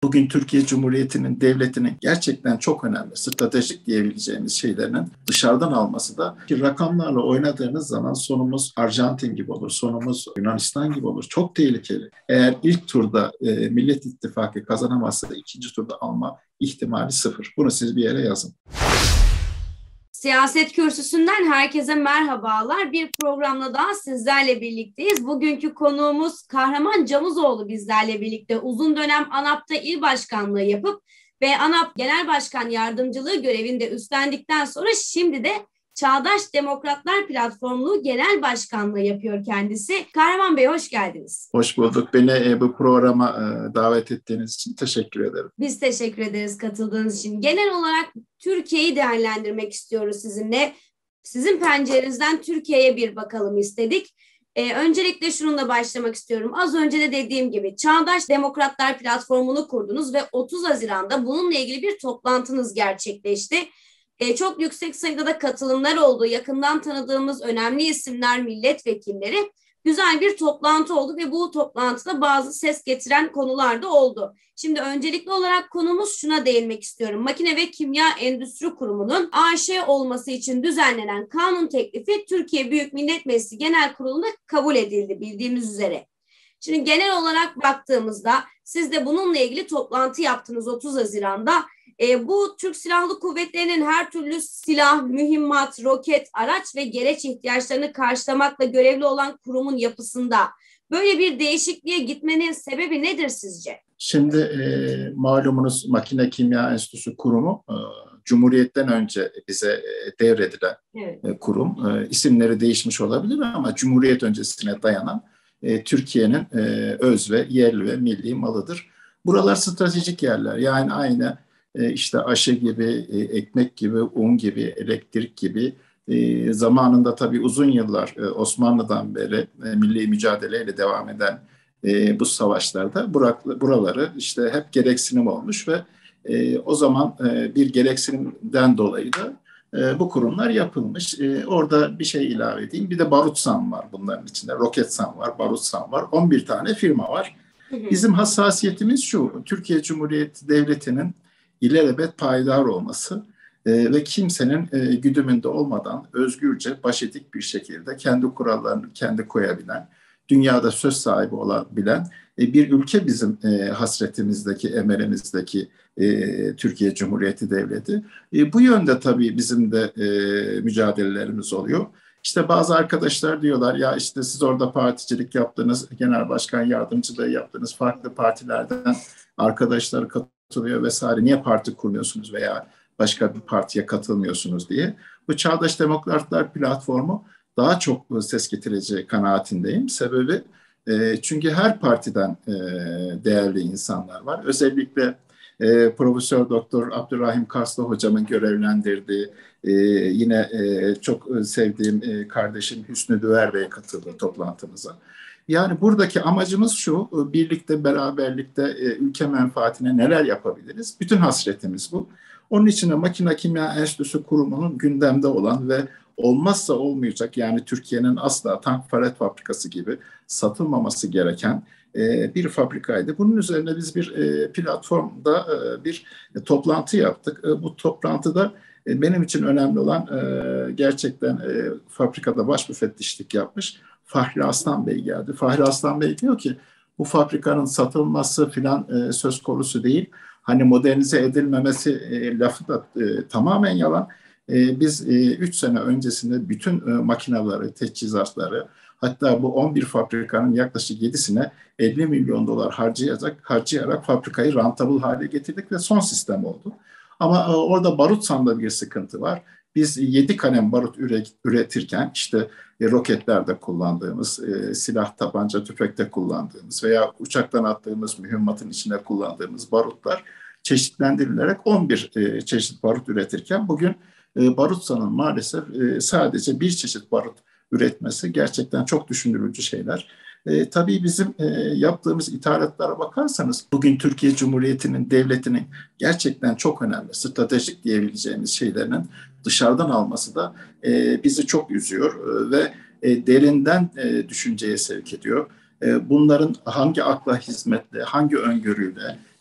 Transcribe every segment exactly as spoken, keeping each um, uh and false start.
Bugün Türkiye Cumhuriyeti'nin, devletinin gerçekten çok önemli, stratejik diyebileceğimiz şeylerinin dışarıdan alması da ki rakamlarla oynadığınız zaman sonumuz Arjantin gibi olur, sonumuz Yunanistan gibi olur. Çok tehlikeli. Eğer ilk turda e, Millet İttifakı kazanamazsa ikinci turda alma ihtimali sıfır. Bunu siz bir yere yazın. Siyaset Kürsüsü'nden herkese merhabalar. Bir programla daha sizlerle birlikteyiz. Bugünkü konuğumuz Kahraman Camuzoğlu bizlerle birlikte. Uzun dönem ANAP'ta il başkanlığı yapıp ve ANAP Genel Başkan Yardımcılığı görevinde üstlendikten sonra şimdi de Çağdaş Demokratlar Platformu Genel Başkanlığı yapıyor kendisi. Kahraman Bey, hoş geldiniz. Hoş bulduk. Beni bu programa davet ettiğiniz için teşekkür ederim. Biz teşekkür ederiz katıldığınız için. Genel olarak Türkiye'yi değerlendirmek istiyoruz sizinle. Sizin pencerenizden Türkiye'ye bir bakalım istedik. Ee, öncelikle şununla başlamak istiyorum. Az önce de dediğim gibi Çağdaş Demokratlar Platformu'nu kurdunuz ve otuz Haziran'da bununla ilgili bir toplantınız gerçekleşti. Ee, çok yüksek sayıda da katılımlar oldu. Yakından tanıdığımız önemli isimler, milletvekilleri. Güzel bir toplantı oldu ve bu toplantıda bazı ses getiren konular da oldu. Şimdi öncelikli olarak konumuz şuna değinmek istiyorum. Makine ve Kimya Endüstri Kurumu'nun A Ş olması için düzenlenen kanun teklifi Türkiye Büyük Millet Meclisi Genel Kurulu'nda kabul edildi bildiğimiz üzere. Şimdi genel olarak baktığımızda siz de bununla ilgili toplantı yaptınız otuz Haziran'da. E, bu Türk Silahlı Kuvvetleri'nin her türlü silah, mühimmat, roket, araç ve gereç ihtiyaçlarını karşılamakla görevli olan kurumun yapısında böyle bir değişikliğe gitmenin sebebi nedir sizce? Şimdi e, malumunuz Makine Kimya Enstitüsü Kurumu e, Cumhuriyet'ten önce bize e, devredilen evet. e, kurum. E, isimleri değişmiş olabilir ama Cumhuriyet öncesine dayanan e, Türkiye'nin e, öz ve yerli ve milli malıdır. Buralar stratejik yerler. Yani aynı işte aşı gibi, ekmek gibi, un gibi, elektrik gibi zamanında tabii uzun yıllar Osmanlı'dan beri milli mücadeleyle devam eden bu savaşlarda buraları işte hep gereksinim olmuş ve o zaman bir gereksinimden dolayı da bu kurumlar yapılmış. Orada bir şey ilave edeyim. Bir de Barutsan var bunların içinde. Roketsan var, Barutsan var. on bir tane firma var. Bizim hassasiyetimiz şu, Türkiye Cumhuriyeti Devleti'nin ilelebet payidar olması e, ve kimsenin e, güdümünde olmadan özgürce, başedik bir şekilde kendi kurallarını kendi koyabilen, dünyada söz sahibi olabilen e, bir ülke bizim e, hasretimizdeki, emelimizdeki e, Türkiye Cumhuriyeti Devleti. E, bu yönde tabii bizim de e, mücadelelerimiz oluyor. İşte bazı arkadaşlar diyorlar ya işte siz orada particilik yaptınız, genel başkan yardımcılığı yaptınız, farklı partilerden arkadaşlar katılıyor vesaire. Niye parti kurmuyorsunuz veya başka bir partiye katılmıyorsunuz diye. Bu Çağdaş Demokratlar Platformu daha çok ses getireceği kanaatindeyim. Sebebi e, çünkü her partiden e, değerli insanlar var. Özellikle e, Profesör Doktor Abdurrahim Karslı hocamın görevlendirdiği e, yine e, çok sevdiğim e, kardeşim Hüsnü Düver Bey katıldı toplantımıza. Yani buradaki amacımız şu, birlikte, beraberlikte e, ülke menfaatine neler yapabiliriz? Bütün hasretimiz bu. Onun için de Makine Kimya Enstitüsü Kurumu'nun gündemde olan ve olmazsa olmayacak, yani Türkiye'nin asla tank palet fabrikası gibi satılmaması gereken e, bir fabrikaydı. Bunun üzerine biz bir e, platformda e, bir e, toplantı yaptık. E, bu toplantıda e, benim için önemli olan e, gerçekten e, fabrikada baş müfettişlik yapmış Fahri Aslan Bey geldi. Fahri Aslan Bey diyor ki bu fabrikanın satılması filan e, söz konusu değil. Hani modernize edilmemesi e, lafı da e, tamamen yalan. E, biz üç e, sene öncesinde bütün e, makineleri, teçhizatları, hatta bu on bir fabrikanın yaklaşık yedisine elli milyon dolar harcayarak, harcayarak fabrikayı rentable hale getirdik ve son sistem oldu. Ama e, orada Barutsan'da bir sıkıntı var. Biz yedi kalem barut üretirken işte e, roketlerde kullandığımız, e, silah, tabanca, tüfekte kullandığımız veya uçaktan attığımız mühimmatın içine kullandığımız barutlar çeşitlendirilerek on bir e, çeşit barut üretirken bugün e, Barutsan'ın maalesef e, sadece bir çeşit barut üretmesi gerçekten çok düşündürücü şeyler. E, tabii bizim e, yaptığımız ithalatlara bakarsanız bugün Türkiye Cumhuriyeti'nin, devletinin gerçekten çok önemli, stratejik diyebileceğimiz şeylerinin dışarıdan alması da e, bizi çok üzüyor e, ve e, derinden e, düşünceye sevk ediyor. E, bunların hangi akla hizmetle, hangi öngörüyle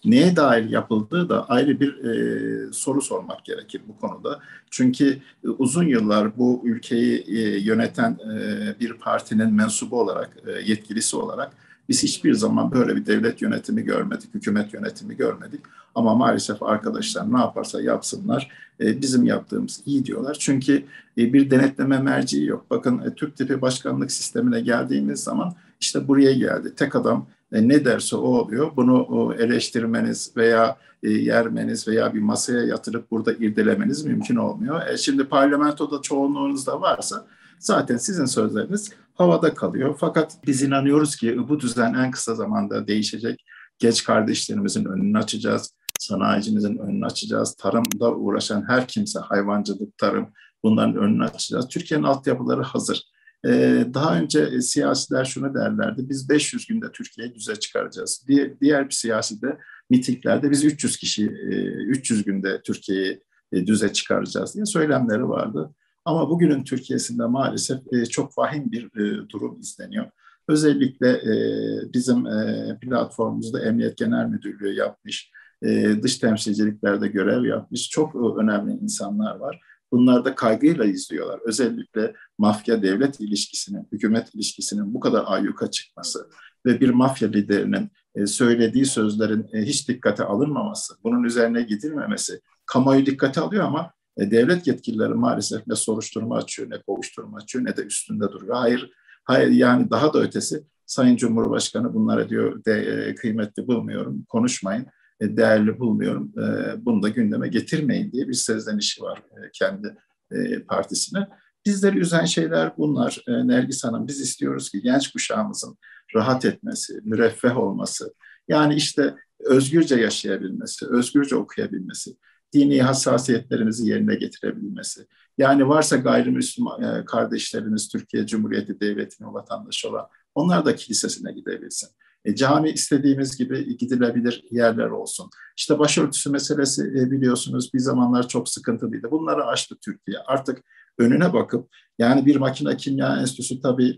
neye dahil yapıldığı da ayrı bir e, soru sormak gerekir bu konuda. Çünkü e, uzun yıllar bu ülkeyi e, yöneten e, bir partinin mensubu olarak, e, yetkilisi olarak biz hiçbir zaman böyle bir devlet yönetimi görmedik, hükümet yönetimi görmedik. Ama maalesef arkadaşlar ne yaparsa yapsınlar e, bizim yaptığımız iyi diyorlar. Çünkü e, bir denetleme merciği yok. Bakın e, Türk tipi başkanlık sistemine geldiğimiz zaman işte buraya geldi. Tek adam e, ne derse o oluyor. Bunu o, eleştirmeniz veya e, yermeniz veya bir masaya yatırıp burada irdelemeniz mümkün olmuyor. E, şimdi parlamentoda çoğunluğunuz da varsa zaten sizin sözleriniz havada kalıyor. Fakat biz inanıyoruz ki bu düzen en kısa zamanda değişecek. Genç kardeşlerimizin önünü açacağız. Sanayicimizin önünü açacağız. Tarımda uğraşan her kimse, hayvancılık, tarım, bunların önünü açacağız. Türkiye'nin altyapıları hazır. Ee, daha önce e, siyasiler şunu derlerdi, biz beş yüz günde Türkiye'yi düze çıkaracağız. Bir, diğer bir siyasi de mitinglerde biz üç yüz kişi, e, üç yüz günde Türkiye'yi e, düze çıkaracağız diye söylemleri vardı. Ama bugünün Türkiye'sinde maalesef e, çok vahim bir e, durum izleniyor. Özellikle e, bizim e, platformumuzda Emniyet Genel Müdürlüğü yapmış, e, dış temsilciliklerde görev yapmış çok e, önemli insanlar var. Bunlar da kaygıyla izliyorlar. Özellikle mafya devlet ilişkisinin, hükümet ilişkisinin bu kadar ayyuka çıkması ve bir mafya liderinin e, söylediği sözlerin e, hiç dikkate alınmaması, bunun üzerine gidilmemesi, kamuoyu dikkate alıyor ama e, devlet yetkilileri maalesef ne soruşturma açıyor, ne kovuşturma açıyor, ne de üstünde duruyor. Hayır, hayır yani daha da ötesi, Sayın Cumhurbaşkanı bunlara diyor de, e, kıymetli bulmuyorum, konuşmayın. Değerli bulmuyorum, bunu da gündeme getirmeyin diye bir seslenişi var kendi partisine. Bizleri üzen şeyler bunlar. Nergis Hanım, biz istiyoruz ki genç kuşağımızın rahat etmesi, müreffeh olması, yani işte özgürce yaşayabilmesi, özgürce okuyabilmesi, dini hassasiyetlerimizi yerine getirebilmesi. Yani varsa gayrimüslim kardeşlerimiz Türkiye Cumhuriyeti Devleti'nin vatandaşı olan, onlar da kilisesine gidebilsin. E, cami istediğimiz gibi gidilebilir yerler olsun. İşte başörtüsü meselesi e, biliyorsunuz bir zamanlar çok sıkıntılıydı. Bunları aştı Türkiye. Artık önüne bakıp, yani bir makine kimya enstitüsü tabii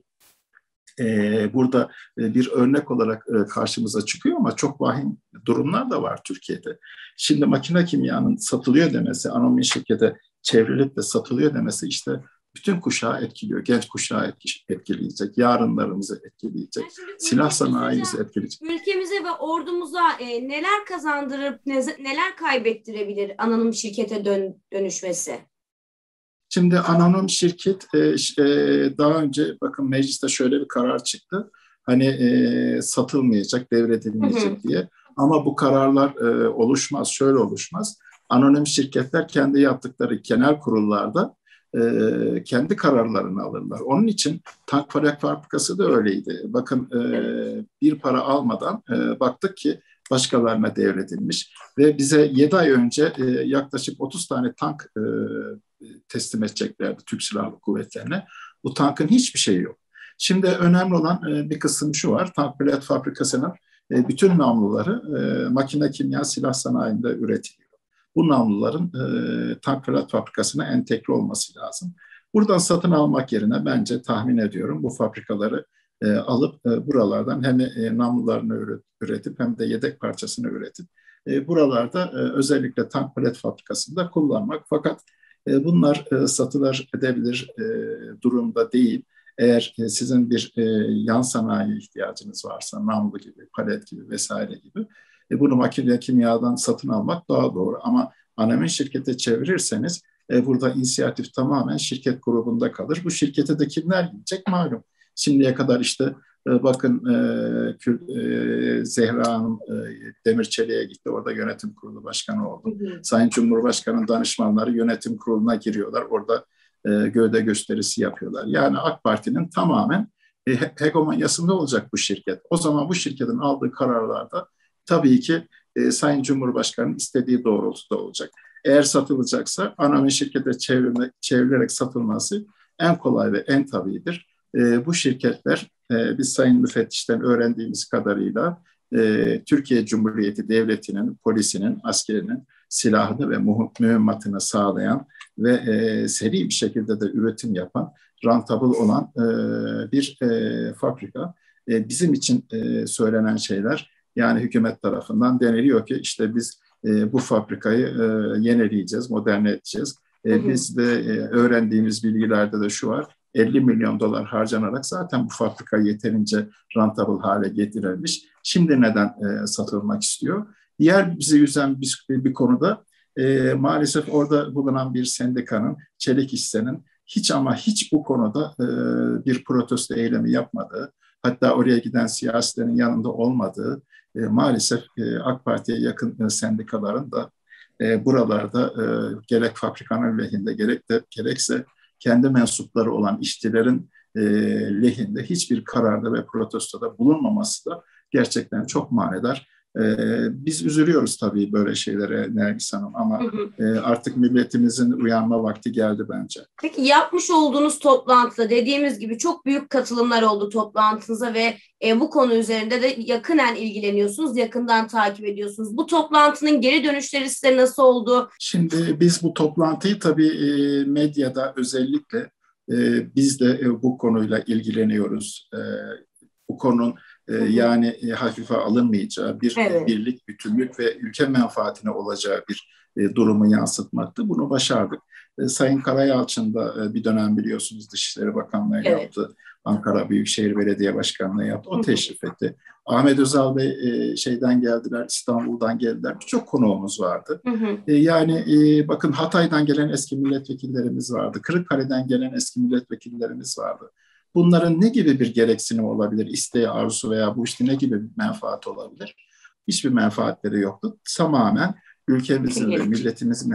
e, burada e, bir örnek olarak e, karşımıza çıkıyor ama çok vahim durumlar da var Türkiye'de. Şimdi makine kimyanın satılıyor demesi, anonim şirkete çevrilip de satılıyor demesi işte bütün kuşağı etkiliyor. Genç kuşağı etkileyecek, yarınlarımızı etkileyecek, yani silah sanayimizi etkileyecek. Ülkemize ve ordumuza e, neler kazandırıp ne, neler kaybettirebilir anonim şirkete dön, dönüşmesi? Şimdi anonim şirket e, e, daha önce bakın mecliste şöyle bir karar çıktı. Hani e, satılmayacak, devredilmeyecek hı hı. diye. Ama bu kararlar e, oluşmaz, şöyle oluşmaz. Anonim şirketler kendi yaptıkları genel kurullarda E, kendi kararlarını alırlar. Onun için tank parak fabrikası da öyleydi. Bakın e, bir para almadan e, baktık ki başkalarına devredilmiş ve bize yedi ay önce e, yaklaşık otuz tane tank e, teslim edeceklerdi Türk Silahlı Kuvvetleri'ne. Bu tankın hiçbir şeyi yok. Şimdi önemli olan e, bir kısım şu var. Tank parak fabrikasının e, bütün namluları e, makine kimya silah sanayinde üretiliyor. Bu namluların e, tank parak fabrikasına entegre olması lazım. Buradan satın almak yerine bence tahmin ediyorum bu fabrikaları e, alıp e, buralardan hem e, namlularını üretip hem de yedek parçasını üretip e, buralarda e, özellikle tank palet fabrikasında kullanmak. Fakat e, bunlar e, satılır edebilir e, durumda değil. Eğer e, sizin bir e, yan sanayi ihtiyacınız varsa namlu gibi, palet gibi vesaire gibi E, bunu makine kimyadan satın almak daha doğru. Ama anonim şirkete çevirirseniz e, burada inisiyatif tamamen şirket grubunda kalır. Bu şirkete de kimler gidecek malum. Şimdiye kadar işte e, bakın e, e, Zehra Hanım e, Demirçeli'ye gitti. Orada yönetim kurulu başkanı oldu. Hı hı. Sayın Cumhurbaşkanı'nın danışmanları yönetim kuruluna giriyorlar. Orada e, gövde gösterisi yapıyorlar. Yani AK Parti'nin tamamen e, hegemonyasında olacak bu şirket. O zaman bu şirketin aldığı kararlarda tabii ki e, Sayın Cumhurbaşkanı'nın istediği doğrultuda olacak. Eğer satılacaksa anonim şirkete çevrilme, çevrilerek satılması en kolay ve en tabiidir. E, bu şirketler e, biz Sayın Müfettiş'ten öğrendiğimiz kadarıyla e, Türkiye Cumhuriyeti Devleti'nin, polisinin, askerinin silahını ve mühimmatını sağlayan ve e, seri bir şekilde de üretim yapan, rentable olan e, bir e, fabrika. E, bizim için e, söylenen şeyler Yani hükümet tarafından deniliyor ki işte biz e, bu fabrikayı e, yenileyeceğiz, moderne edeceğiz. E, biz de e, öğrendiğimiz bilgilerde de şu var, elli milyon dolar harcanarak zaten bu fabrika yeterince rentable hale getirilmiş. Şimdi neden e, satılmak istiyor? Diğer bizi üzen bir, bir konuda e, maalesef orada bulunan bir sendikanın, Çelik Hisse'nin hiç ama hiç bu konuda e, bir protesto eylemi yapmadığı, hatta oraya giden siyasilerin yanında olmadığı, e, maalesef e, AK Parti'ye yakın e, sendikaların da e, buralarda e, gerek fabrikanın lehinde gerek de gerekse kendi mensupları olan işçilerin e, lehinde hiçbir kararda ve protestoda bulunmaması da gerçekten çok manidar. Ee, biz üzülüyoruz tabii böyle şeylere Nergis Hanım ama hı hı. E, artık milletimizin uyanma vakti geldi bence. Peki yapmış olduğunuz toplantıda dediğimiz gibi çok büyük katılımlar oldu toplantınıza ve e, bu konu üzerinde de yakından ilgileniyorsunuz, yakından takip ediyorsunuz. Bu toplantının geri dönüşleri size nasıl oldu? Şimdi biz bu toplantıyı tabii e, medyada özellikle e, biz de e, bu konuyla ilgileniyoruz. E, bu konunun Ee, yani e, hafife alınmayacağı bir evet. birlik, bütünlük ve ülke menfaatine olacağı bir e, durumu yansıtmaktı. Bunu başardık. E, Sayın Karayalçın da e, bir dönem biliyorsunuz Dışişleri Bakanlığı evet. yaptı. Ankara Büyükşehir Belediye Başkanlığı yaptı. O teşrif etti. Ahmet Özal Bey e, şeyden geldiler, İstanbul'dan geldiler. Birçok konuğumuz vardı. Hı hı. E, yani e, bakın Hatay'dan gelen eski milletvekillerimiz vardı. Kırıkkale'den gelen eski milletvekillerimiz vardı. Bunların ne gibi bir gereksinim olabilir, isteği, arzusu veya bu işte ne gibi bir menfaat olabilir? Hiçbir menfaatleri yoktu. Tamamen ülkemizin ve milletimizin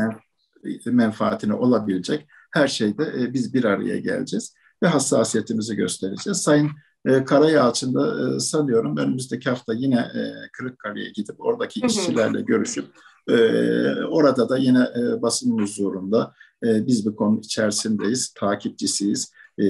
menfaatine olabilecek her şeyde biz bir araya geleceğiz ve hassasiyetimizi göstereceğiz. Sayın Karayalçın da sanıyorum önümüzdeki hafta yine Kırıkkale'ye gidip oradaki işçilerle görüşüp orada da yine basın huzurunda biz bu konu içerisindeyiz, takipçisiyiz. E,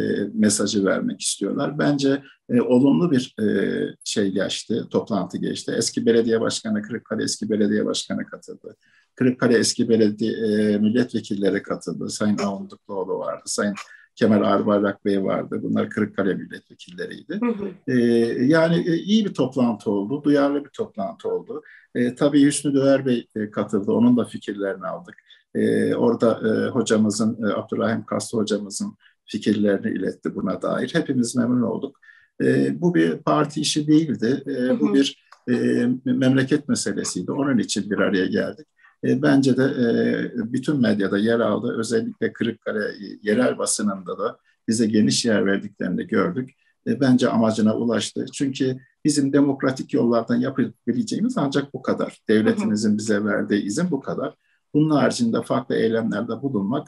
mesajı vermek istiyorlar. Bence e, olumlu bir e, şey geçti, toplantı geçti. Eski belediye başkanı, Kırıkkale eski belediye başkanı katıldı. Kırıkkale eski belediye e, milletvekilleri katıldı. Sayın Avni Dukluoğlu vardı, Sayın Kemal Ağırbayrak Bey vardı. Bunlar Kırıkkale milletvekilleriydi. Hı hı. E, yani e, iyi bir toplantı oldu, duyarlı bir toplantı oldu. E, tabii Hüsnü Döver Bey e, katıldı, onun da fikirlerini aldık. E, orada e, hocamızın, e, Abdurrahim Kaslı hocamızın fikirlerini iletti buna dair. Hepimiz memnun olduk. E, bu bir parti işi değildi. E, bu bir e, memleket meselesiydi. Onun için bir araya geldik. E, bence de e, bütün medyada yer aldı. Özellikle Kırıkkale yerel basınında da bize geniş yer verdiklerini gördük. E, bence amacına ulaştı. Çünkü bizim demokratik yollardan yapabileceğimiz ancak bu kadar. Devletimizin bize verdiği izin bu kadar. Bunun haricinde farklı eylemlerde bulunmak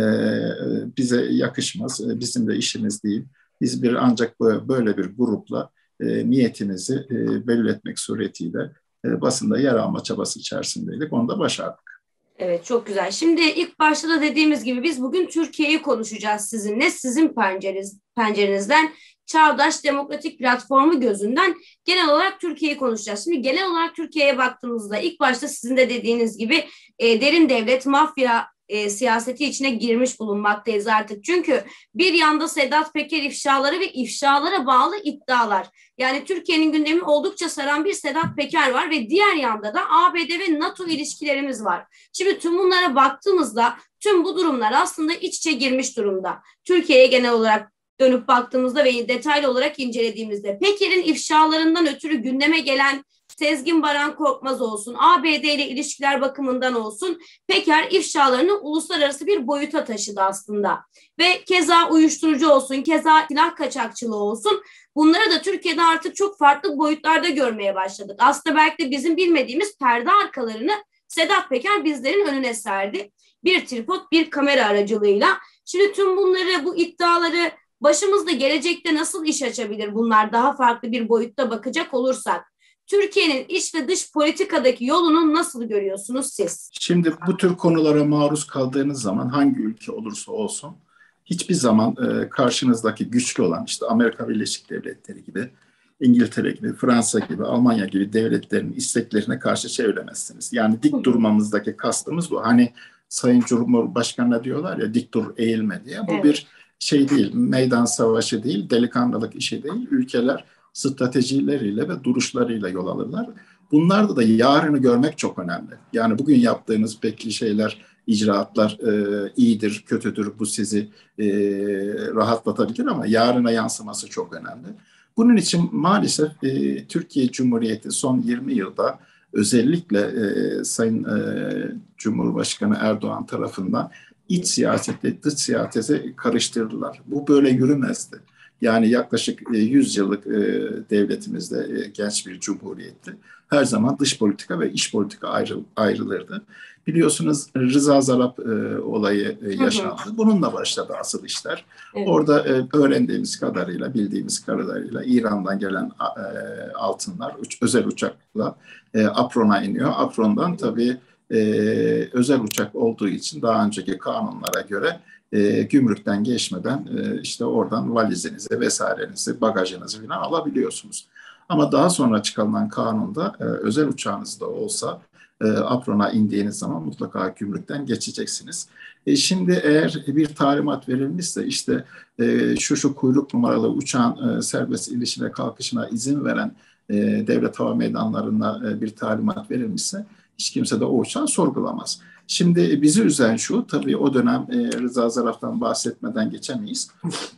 bize yakışmaz, bizim de işimiz değil. Biz bir ancak böyle bir grupla niyetimizi belli etmek suretiyle basında yer alma çabası içerisindeydik. Onu da başardık. Evet, çok güzel. Şimdi ilk başta da dediğimiz gibi biz bugün Türkiye'yi konuşacağız sizinle. Sizin pencereniz, pencerenizden Çağdaş Demokratik Platformu gözünden genel olarak Türkiye'yi konuşacağız. Şimdi genel olarak Türkiye'ye baktığımızda ilk başta sizin de dediğiniz gibi e, derin devlet, mafya E, siyaseti içine girmiş bulunmaktayız artık. Çünkü bir yanda Sedat Peker ifşaları ve ifşalara bağlı iddialar. Yani Türkiye'nin gündemi oldukça saran bir Sedat Peker var ve diğer yanda da A B D ve NATO ilişkilerimiz var. Şimdi tüm bunlara baktığımızda tüm bu durumlar aslında iç içe girmiş durumda. Türkiye'ye genel olarak dönüp baktığımızda ve detaylı olarak incelediğimizde Peker'in ifşalarından ötürü gündeme gelen Sezgin Baran Korkmaz olsun, A B D ile ilişkiler bakımından olsun, Peker ifşalarını uluslararası bir boyuta taşıdı aslında. Ve keza uyuşturucu olsun, keza silah kaçakçılığı olsun, bunları da Türkiye'de artık çok farklı boyutlarda görmeye başladık. Aslında belki de bizim bilmediğimiz perde arkalarını Sedat Peker bizlerin önüne serdi. Bir tripod, bir kamera aracılığıyla. Şimdi tüm bunları, bu iddiaları başımızda gelecekte nasıl iş açabilir bunlar daha farklı bir boyutta bakacak olursak? Türkiye'nin iç ve dış politikadaki yolunu nasıl görüyorsunuz siz? Şimdi bu tür konulara maruz kaldığınız zaman hangi ülke olursa olsun hiçbir zaman e, karşınızdaki güçlü olan işte Amerika Birleşik Devletleri gibi, İngiltere gibi, Fransa gibi, Almanya gibi devletlerin isteklerine karşı çeviremezsiniz. Yani dik durmamızdaki kastımız bu. Hani Sayın Cumhurbaşkanı'na diyorlar ya dik dur eğilme diye. Bu evet. bir şey değil, meydan savaşı değil, delikanlılık işi değil. Ülkeler stratejileriyle ve duruşlarıyla yol alırlar. Bunlarda da yarını görmek çok önemli. Yani bugün yaptığınız belki şeyler, icraatlar e, iyidir, kötüdür, bu sizi e, rahatlatabilir ama yarına yansıması çok önemli. Bunun için maalesef e, Türkiye Cumhuriyeti son yirmi yılda özellikle e, Sayın e, Cumhurbaşkanı Erdoğan tarafından iç siyasetle dış siyasete karıştırdılar. Bu böyle yürümezdi. Yani yaklaşık yüz yıllık devletimizde genç bir cumhuriyetti. Her zaman dış politika ve iç politika ayrı, ayrılırdı. Biliyorsunuz Rıza Zarrab olayı yaşandı. Bununla başladı asıl işler. Evet. Orada öğrendiğimiz kadarıyla, bildiğimiz kadarıyla İran'dan gelen altınlar özel uçakla Afron'a iniyor. Afron'dan tabii özel uçak olduğu için daha önceki kanunlara göre E, gümrükten geçmeden e, işte oradan valizinizi vesairenizi, bagajınızı falan alabiliyorsunuz. Ama daha sonra çıkarılan kanunda e, özel uçağınız da olsa e, Afron'a indiğiniz zaman mutlaka gümrükten geçeceksiniz. E, şimdi eğer bir talimat verilmişse işte e, şu şu kuyruk numaralı uçağın e, serbest inişine kalkışına izin veren e, devlet hava meydanlarına e, bir talimat verilmişse hiç kimse de o uçağı sorgulamaz. Şimdi bizi üzen şu, tabii o dönem e, Rıza Zarrab'dan bahsetmeden geçemeyiz.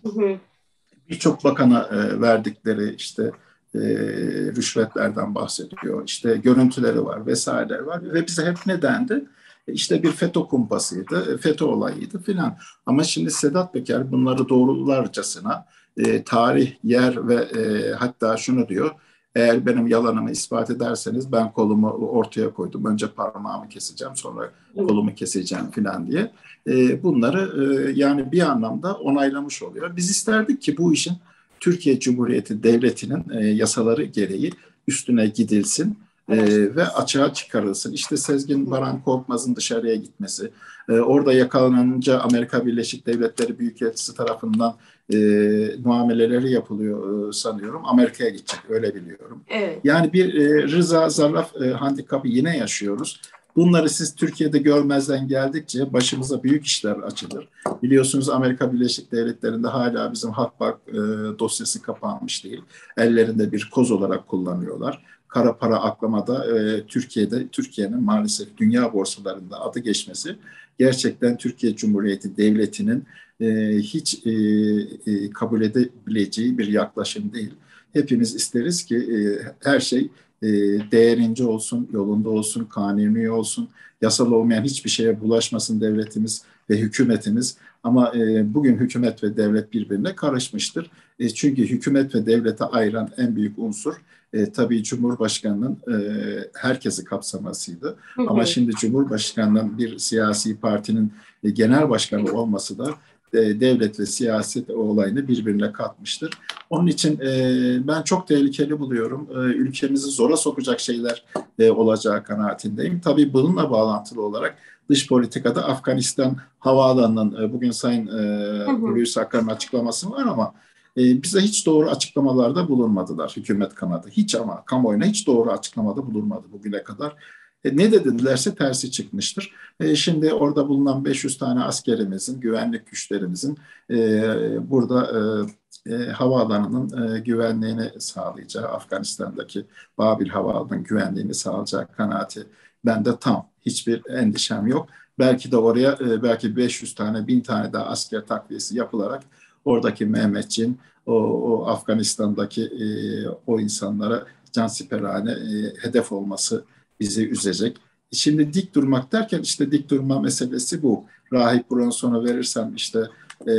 Birçok bakana e, verdikleri işte e, rüşvetlerden bahsediyor. İşte görüntüleri var vesaireler var ve bize hep ne dendi? E, işte bir FETÖ kumpasıydı, FETÖ olayıydı filan. Ama şimdi Sedat Peker bunları doğrularcasına e, tarih, yer ve e, hatta şunu diyor. Eğer benim yalanımı ispat ederseniz ben kolumu ortaya koydum. Önce parmağımı keseceğim, sonra kolumu keseceğim falan diye. E, bunları e, yani bir anlamda onaylamış oluyor. Biz isterdik ki bu işin Türkiye Cumhuriyeti Devleti'nin e, yasaları gereği üstüne gidilsin e, ve açığa çıkarılsın. İşte Sezgin Baran Korkmaz'ın dışarıya gitmesi, e, orada yakalanınca Amerika Birleşik Devletleri Büyükelçisi tarafından e, muameleleri yapılıyor e, sanıyorum. Amerika'ya gidecek, öyle biliyorum. Evet. Yani bir e, Rıza Zarrab e, handikapı yine yaşıyoruz. Bunları siz Türkiye'de görmezden geldikçe başımıza büyük işler açılır. Biliyorsunuz Amerika Birleşik Devletleri'nde hala bizim Halkbank e, dosyası kapanmış değil. Ellerinde bir koz olarak kullanıyorlar. Kara para aklamada e, Türkiye'de, Türkiye'nin maalesef dünya borsalarında adı geçmesi gerçekten Türkiye Cumhuriyeti Devleti'nin e, hiç e, e, kabul edebileceği bir yaklaşım değil. Hepimiz isteriz ki e, her şey e, değerince olsun, yolunda olsun, kanuni olsun, yasal olmayan hiçbir şeye bulaşmasın devletimiz ve hükümetimiz. Ama e, bugün hükümet ve devlet birbirine karışmıştır. E, çünkü hükümet ve devlete ayıran en büyük unsur e, tabii Cumhurbaşkanı'nın e, herkesi kapsamasıydı. Hı hı. Ama şimdi Cumhurbaşkanı'nın bir siyasi partinin e, genel başkanı olması da e, devlet ve siyaset olayını birbirine katmıştır. Onun için e, ben çok tehlikeli buluyorum. E, ülkemizi zora sokacak şeyler e, olacağı kanaatindeyim. Tabii bununla bağlantılı olarak dış politikada Afganistan havaalanının e, bugün Sayın e, Hulusi Akar'ın açıklaması var ama e, bize hiç doğru açıklamalarda bulunmadılar hükümet kanadı. Hiç ama kamuoyuna hiç doğru açıklamada bulunmadı bugüne kadar. E, ne dedilerse tersi çıkmıştır. E, şimdi orada bulunan beş yüz tane askerimizin, güvenlik güçlerimizin e, burada e, e, havaalanının e, güvenliğini sağlayacağı, Afganistan'daki Babil Havaalanı'nın güvenliğini sağlayacağı kanaati bende tam. Hiçbir endişem yok. Belki de oraya e, belki beş yüz tane, bin tane daha asker takviyesi yapılarak oradaki Mehmetçiğin, o, o Afganistan'daki e, o insanlara cansiperane e, hedef olması bizi üzecek. Şimdi dik durmak derken işte dik durma meselesi bu. Rahip Bronson'a verirsem işte e,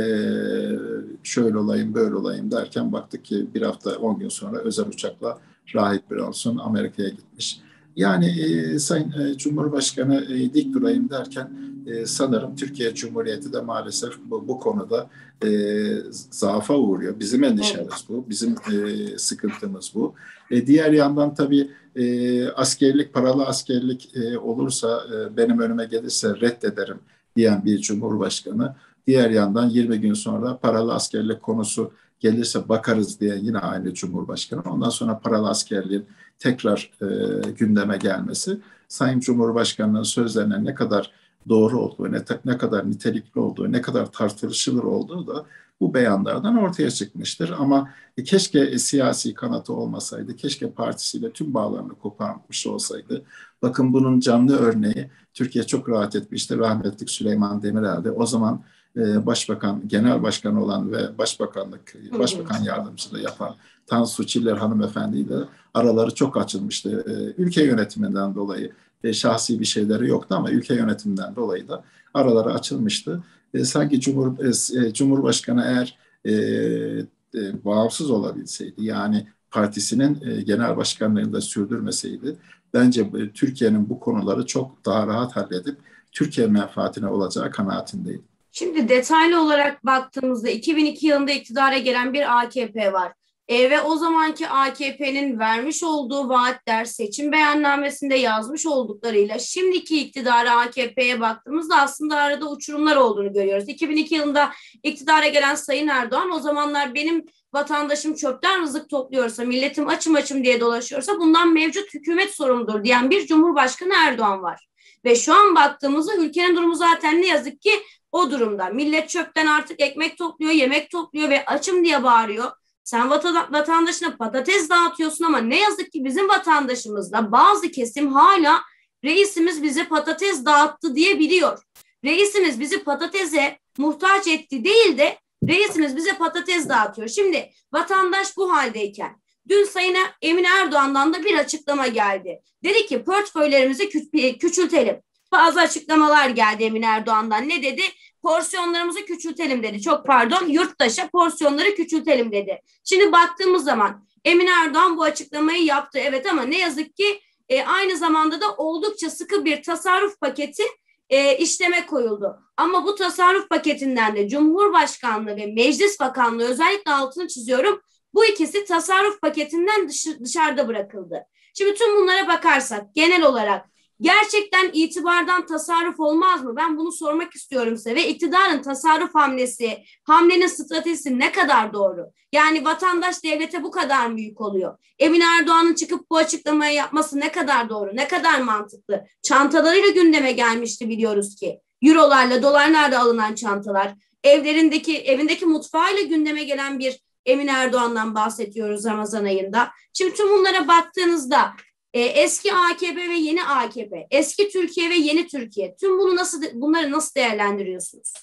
şöyle olayım böyle olayım derken baktık ki bir hafta on gün sonra özel uçakla Rahip Bronson Amerika'ya gitmiş. Yani e, Sayın e, Cumhurbaşkanı e, dik durayım derken e, sanırım Türkiye Cumhuriyeti de maalesef bu, bu konuda e, zaafa uğruyor. Bizim endişemiz bu, bizim e, sıkıntımız bu. E, diğer yandan tabii e, askerlik, paralı askerlik e, olursa e, benim önüme gelirse reddederim diyen bir Cumhurbaşkanı. Diğer yandan yirmi gün sonra paralı askerlik konusu gelirse bakarız diye yine aynı Cumhurbaşkanı. Ondan sonra paralı askerliğin tekrar e, gündeme gelmesi Sayın Cumhurbaşkanı'nın sözlerine ne kadar doğru olduğu, ne, ne kadar nitelikli olduğu, ne kadar tartışılır olduğu da bu beyanlardan ortaya çıkmıştır. Ama e, keşke e, siyasi kanatı olmasaydı, keşke partisiyle tüm bağlarını koparmış olsaydı. Bakın bunun canlı örneği, Türkiye çok rahat etmişti. Rahmetli Süleyman Demirel'de o zaman e, başbakan, genel başkan olan ve başbakanlık, başbakan yardımcılığı yapan Tansu Çiller hanımefendiyle araları çok açılmıştı. E, ülke yönetiminden dolayı e, şahsi bir şeyleri yoktu ama ülke yönetiminden dolayı da araları açılmıştı. E, sanki Cumhur, e, Cumhurbaşkanı eğer e, e, bağımsız olabilseydi, yani partisinin e, genel başkanlığını da sürdürmeseydi, bence e, Türkiye'nin bu konuları çok daha rahat halledip Türkiye menfaatine olacağı kanaatindeyim. Şimdi detaylı olarak baktığımızda iki bin iki yılında iktidara gelen bir A K P var. E, ve o zamanki A K P'nin vermiş olduğu vaatler, seçim beyannamesinde yazmış olduklarıyla şimdiki iktidara, A K P'ye baktığımızda aslında arada uçurumlar olduğunu görüyoruz. iki bin iki yılında iktidara gelen Sayın Erdoğan, o zamanlar benim vatandaşım çöpten rızık topluyorsa, milletim açım açım diye dolaşıyorsa bundan mevcut hükümet sorumludur diyen bir Cumhurbaşkanı Erdoğan var. Ve şu an baktığımızda ülkenin durumu zaten ne yazık ki o durumda. Millet çöpten artık ekmek topluyor, yemek topluyor ve açım diye bağırıyor. Sen vatandaşına patates dağıtıyorsun ama ne yazık ki bizim vatandaşımızda bazı kesim hala reisimiz bize patates dağıttı diye biliyor. Reisimiz bizi patatese muhtaç etti değil de reisimiz bize patates dağıtıyor. Şimdi vatandaş bu haldeyken dün Sayın Emine Erdoğan'dan da bir açıklama geldi. Dedi ki portföylerimizi kü- küçültelim. Bazı açıklamalar geldi Emine Erdoğan'dan. Ne dedi? Porsiyonlarımızı küçültelim dedi. Çok pardon, yurttaşa porsiyonları küçültelim dedi. Şimdi baktığımız zaman Emine Erdoğan bu açıklamayı yaptı. Evet, ama ne yazık ki e, aynı zamanda da oldukça sıkı bir tasarruf paketi e, işleme koyuldu. Ama bu tasarruf paketinden de Cumhurbaşkanlığı ve Meclis Bakanlığı, özellikle altını çiziyorum, bu ikisi tasarruf paketinden dışı, dışarıda bırakıldı. Şimdi tüm bunlara bakarsak genel olarak gerçekten itibardan tasarruf olmaz mı? Ben bunu sormak istiyorum size. Ve iktidarın tasarruf hamlesi, hamlenin stratejisi ne kadar doğru? Yani vatandaş devlete bu kadar mı yük oluyor? Emine Erdoğan'ın çıkıp bu açıklamayı yapması ne kadar doğru, ne kadar mantıklı? Çantalarıyla gündeme gelmişti biliyoruz ki. Eurolarla, dolarlarla alınan çantalar. Evlerindeki, evindeki mutfağıyla gündeme gelen bir Emine Erdoğan'dan bahsediyoruz Ramazan ayında. Şimdi tüm bunlara baktığınızda e, eski A K P ve yeni A K P, eski Türkiye ve yeni Türkiye, tüm bunu nasıl bunları nasıl değerlendiriyorsunuz?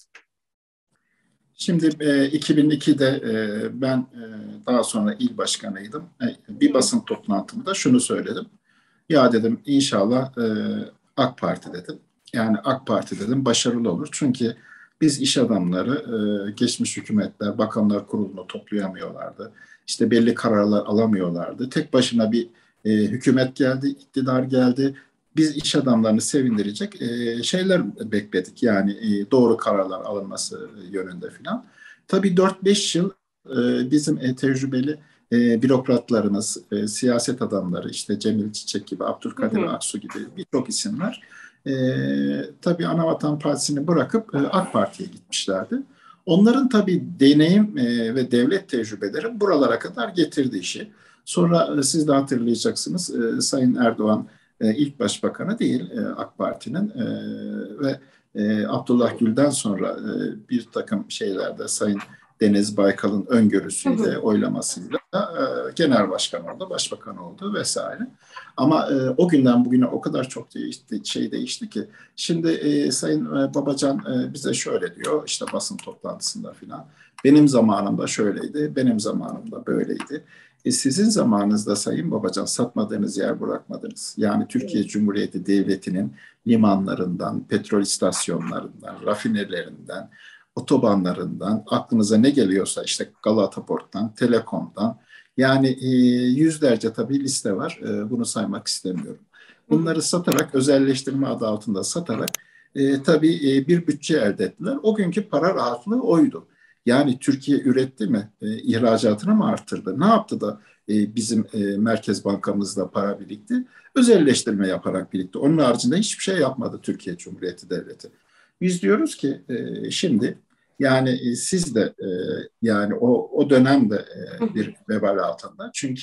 Şimdi e, iki bin ikide e, ben e, daha sonra il başkanıydım. E, bir basın toplantımda şunu söyledim. Ya dedim, inşallah e, AK Parti dedim. Yani AK Parti dedim başarılı olur. Çünkü biz iş adamları e, geçmiş hükümetler, bakanlar kurulunu toplayamıyorlardı. İşte belli kararlar alamıyorlardı. Tek başına bir e, hükümet geldi, iktidar geldi. Biz iş adamlarını sevindirecek e, şeyler bekledik. Yani e, doğru kararlar alınması yönünde filan. Tabii dört beş yıl e, bizim e, tecrübeli e, bürokratlarımız, e, siyaset adamları, işte Cemil Çiçek gibi, Abdülkadir hı hı. Aksu gibi birçok isim var. E, tabii Anavatan Partisi'ni bırakıp e, AK Parti'ye gitmişlerdi. Onların tabii deneyim e, ve devlet tecrübeleri buralara kadar getirdi işi. Sonra e, siz de hatırlayacaksınız, e, Sayın Erdoğan e, ilk başbakanı değil e, AK Parti'nin e, ve e, Abdullah Gül'den sonra e, bir takım şeylerde Sayın Deniz Baykal'ın öngörüsüyle, hı hı. oylamasıyla e, genel başkan oldu, başbakan oldu vesaire. Ama e, o günden bugüne o kadar çok değişti, şey değişti ki şimdi e, Sayın e, Babacan e, bize şöyle diyor, işte basın toplantısında filan. Benim zamanımda şöyleydi, benim zamanımda böyleydi. E, sizin zamanınızda Sayın Babacan satmadığınız yer bırakmadınız. Yani Türkiye Cumhuriyeti Devleti'nin limanlarından, petrol istasyonlarından, rafinerilerinden, otobanlarından, aklınıza ne geliyorsa işte Galata Port'tan, Telekom'dan, yani e, yüzlerce tabii liste var. E, bunu saymak istemiyorum. Bunları satarak, özelleştirme adı altında satarak e, tabii e, bir bütçe elde ettiler. O günkü para rahatlığı oydu. Yani Türkiye üretti mi? E, ihracatını mı arttırdı? Ne yaptı da e, bizim e, Merkez Bankamızda para birikti? Özelleştirme yaparak birikti. Onun haricinde hiçbir şey yapmadı Türkiye Cumhuriyeti Devleti. Biz diyoruz ki e, şimdi yani e, siz de e, yani o o dönemde e, bir vebal altında. Çünkü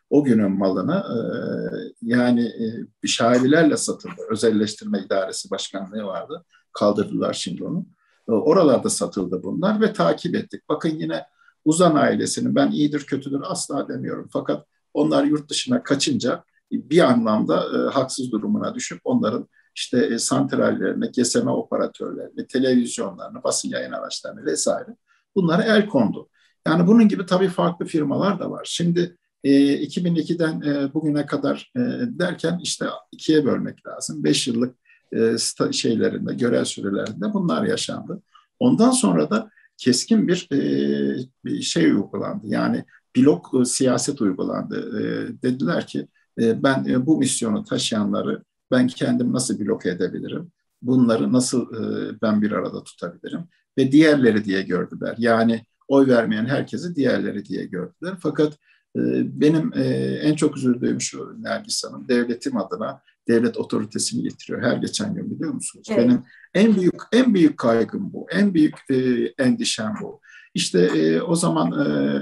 o günün malını e, yani e, şaibelerle satıldı. Özelleştirme İdaresi Başkanlığı vardı. Kaldırdılar şimdi onu. E, oralarda satıldı bunlar ve takip ettik. Bakın yine Uzan ailesinin, ben iyidir kötüdür asla demiyorum. Fakat onlar yurt dışına kaçınca bir anlamda e, haksız durumuna düşüp onların işte e, santrallerine, keseme operatörlerini, televizyonlarını, basın yayın araçlarını vesaire bunlara el kondu. Yani bunun gibi tabii farklı firmalar da var. Şimdi e, iki bin ikiden e, bugüne kadar e, derken işte ikiye bölmek lazım. Beş yıllık e, şeylerinde, görev sürelerinde bunlar yaşandı. Ondan sonra da keskin bir, e, bir şey uygulandı. Yani blok e, siyaset uygulandı. E, dediler ki e, ben e, bu misyonu taşıyanları ben kendim nasıl bloke edebilirim? Bunları nasıl e, ben bir arada tutabilirim? Ve diğerleri diye gördüler. Yani oy vermeyen herkesi diğerleri diye gördüler. Fakat e, benim e, en çok üzüldüğüm şu Nergis Hanım, devletim adına devlet otoritesini yitiriyor her geçen gün, biliyor musunuz? Evet. Benim en büyük en büyük kaygım bu, en büyük e, endişem bu. İşte e, o zaman e,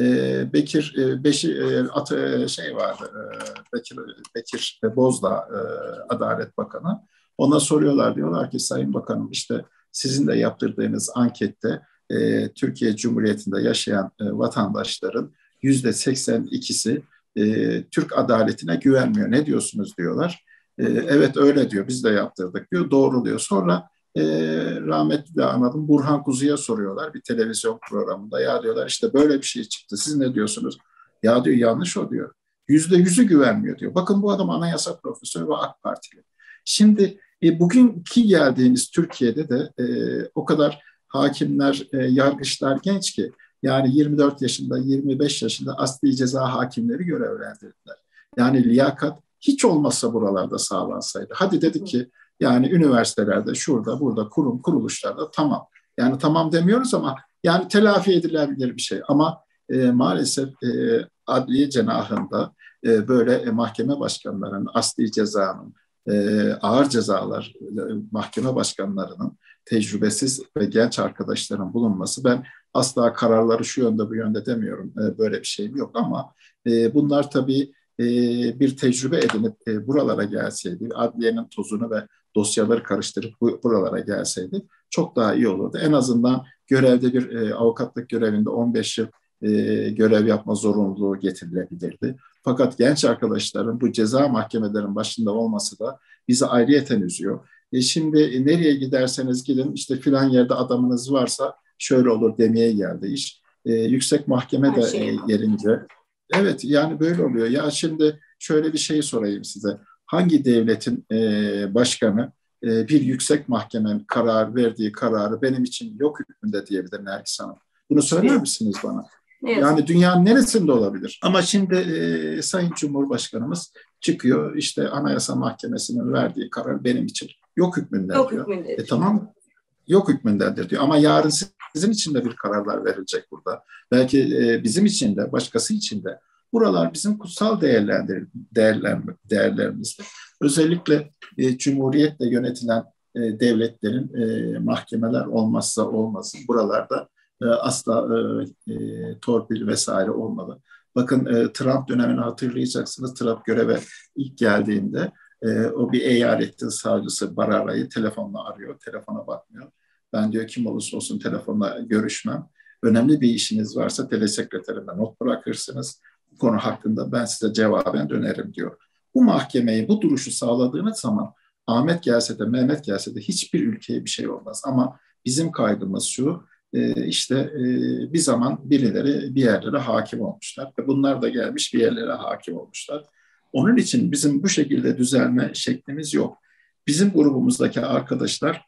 e, Bekir e, Beşi e, at, e, şey vardı, e, Bekir Bekir Bozdağ e, Adalet Bakanı. Ona soruyorlar, diyorlar ki Sayın Bakanım, işte sizin de yaptırdığınız ankette e, Türkiye Cumhuriyeti'nde yaşayan e, vatandaşların yüzde seksen ikisi e, Türk adaletine güvenmiyor. Ne diyorsunuz diyorlar. E, evet öyle diyor, biz de yaptırdık diyor. Doğru diyor. Sonra e, rahmetli de anladım, Burhan Kuzu'ya soruyorlar bir televizyon programında. Ya diyorlar, işte böyle bir şey çıktı, siz ne diyorsunuz? Ya diyor, yanlış o diyor. Yüzde yüzü güvenmiyor diyor. Bakın bu adam anayasa profesörü ve AK Partili. Şimdi e, bugünkü geldiğimiz Türkiye'de de e, o kadar hakimler, e, yargıçlar genç ki, yani yirmi dört yaşında, yirmi beş yaşında asli ceza hakimleri görevlendirdiler. Yani liyakat hiç olmazsa buralarda sağlansaydı. Hadi dedik ki yani üniversitelerde, şurada, burada, kurum, kuruluşlarda tamam. Yani tamam demiyoruz ama yani telafi edilebilir bir şey. Ama e, maalesef e, adliye cenahında e, böyle e, mahkeme başkanlarının, asli cezanın, e, ağır cezalar, e, mahkeme başkanlarının tecrübesiz ve genç arkadaşların bulunması, ben asla kararları şu yönde bu yönde demiyorum, e, böyle bir şeyim yok ama e, bunlar tabii e, bir tecrübe edinip e, buralara gelseydi, adliyenin tozunu ve dosyaları karıştırıp bu, buralara gelseydi çok daha iyi olurdu. En azından görevde bir e, avukatlık görevinde on beş yıl e, görev yapma zorunluluğu getirilebilirdi. Fakat genç arkadaşların bu ceza mahkemelerinin başında olması da bizi ayrıyeten üzüyor. E şimdi nereye giderseniz gidin, işte filan yerde adamınız varsa şöyle olur demeye geldi iş. E, yüksek mahkeme de e, gelince, evet yani böyle oluyor. Ya şimdi şöyle bir şey sorayım size. Hangi devletin e, başkanı e, bir yüksek mahkemenin karar verdiği kararı benim için yok hükmünde diyebilir Nergis Hanım? Bunu söyler misiniz bana? Evet. Yani dünyanın neresinde olabilir? Ama şimdi e, Sayın Cumhurbaşkanımız çıkıyor, işte Anayasa Mahkemesi'nin verdiği karar benim için yok hükmündedir yok diyor. Hükmündedir. E tamam, yok hükmündedir diyor. Ama yarın sizin için de bir kararlar verilecek burada. Belki e, bizim için de, başkası için de. Buralar bizim kutsal değerler, değerler, değerlerimizdir. Özellikle e, Cumhuriyetle yönetilen e, devletlerin e, mahkemeler olmazsa olmazı. Buralarda e, asla e, e, torpil vesaire olmalı. Bakın e, Trump dönemini hatırlayacaksınız. Trump göreve ilk geldiğinde e, o bir eyaletin savcısı Barara'yı telefonla arıyor. Telefona bakmıyor. Ben diyor kim olursa olsun telefonla görüşmem. Önemli bir işiniz varsa telesekreterime not bırakırsınız. Bu konu hakkında ben size cevaben dönerim diyor. Bu mahkemeyi, bu duruşu sağladığınız zaman Ahmet gelse de Mehmet gelse de hiçbir ülkeye bir şey olmaz. Ama bizim kaygımız şu, işte bir zaman birileri bir yerlere hakim olmuşlar. Ve bunlar da gelmiş bir yerlere hakim olmuşlar. Onun için bizim bu şekilde düzelme şeklimiz yok. Bizim grubumuzdaki arkadaşlar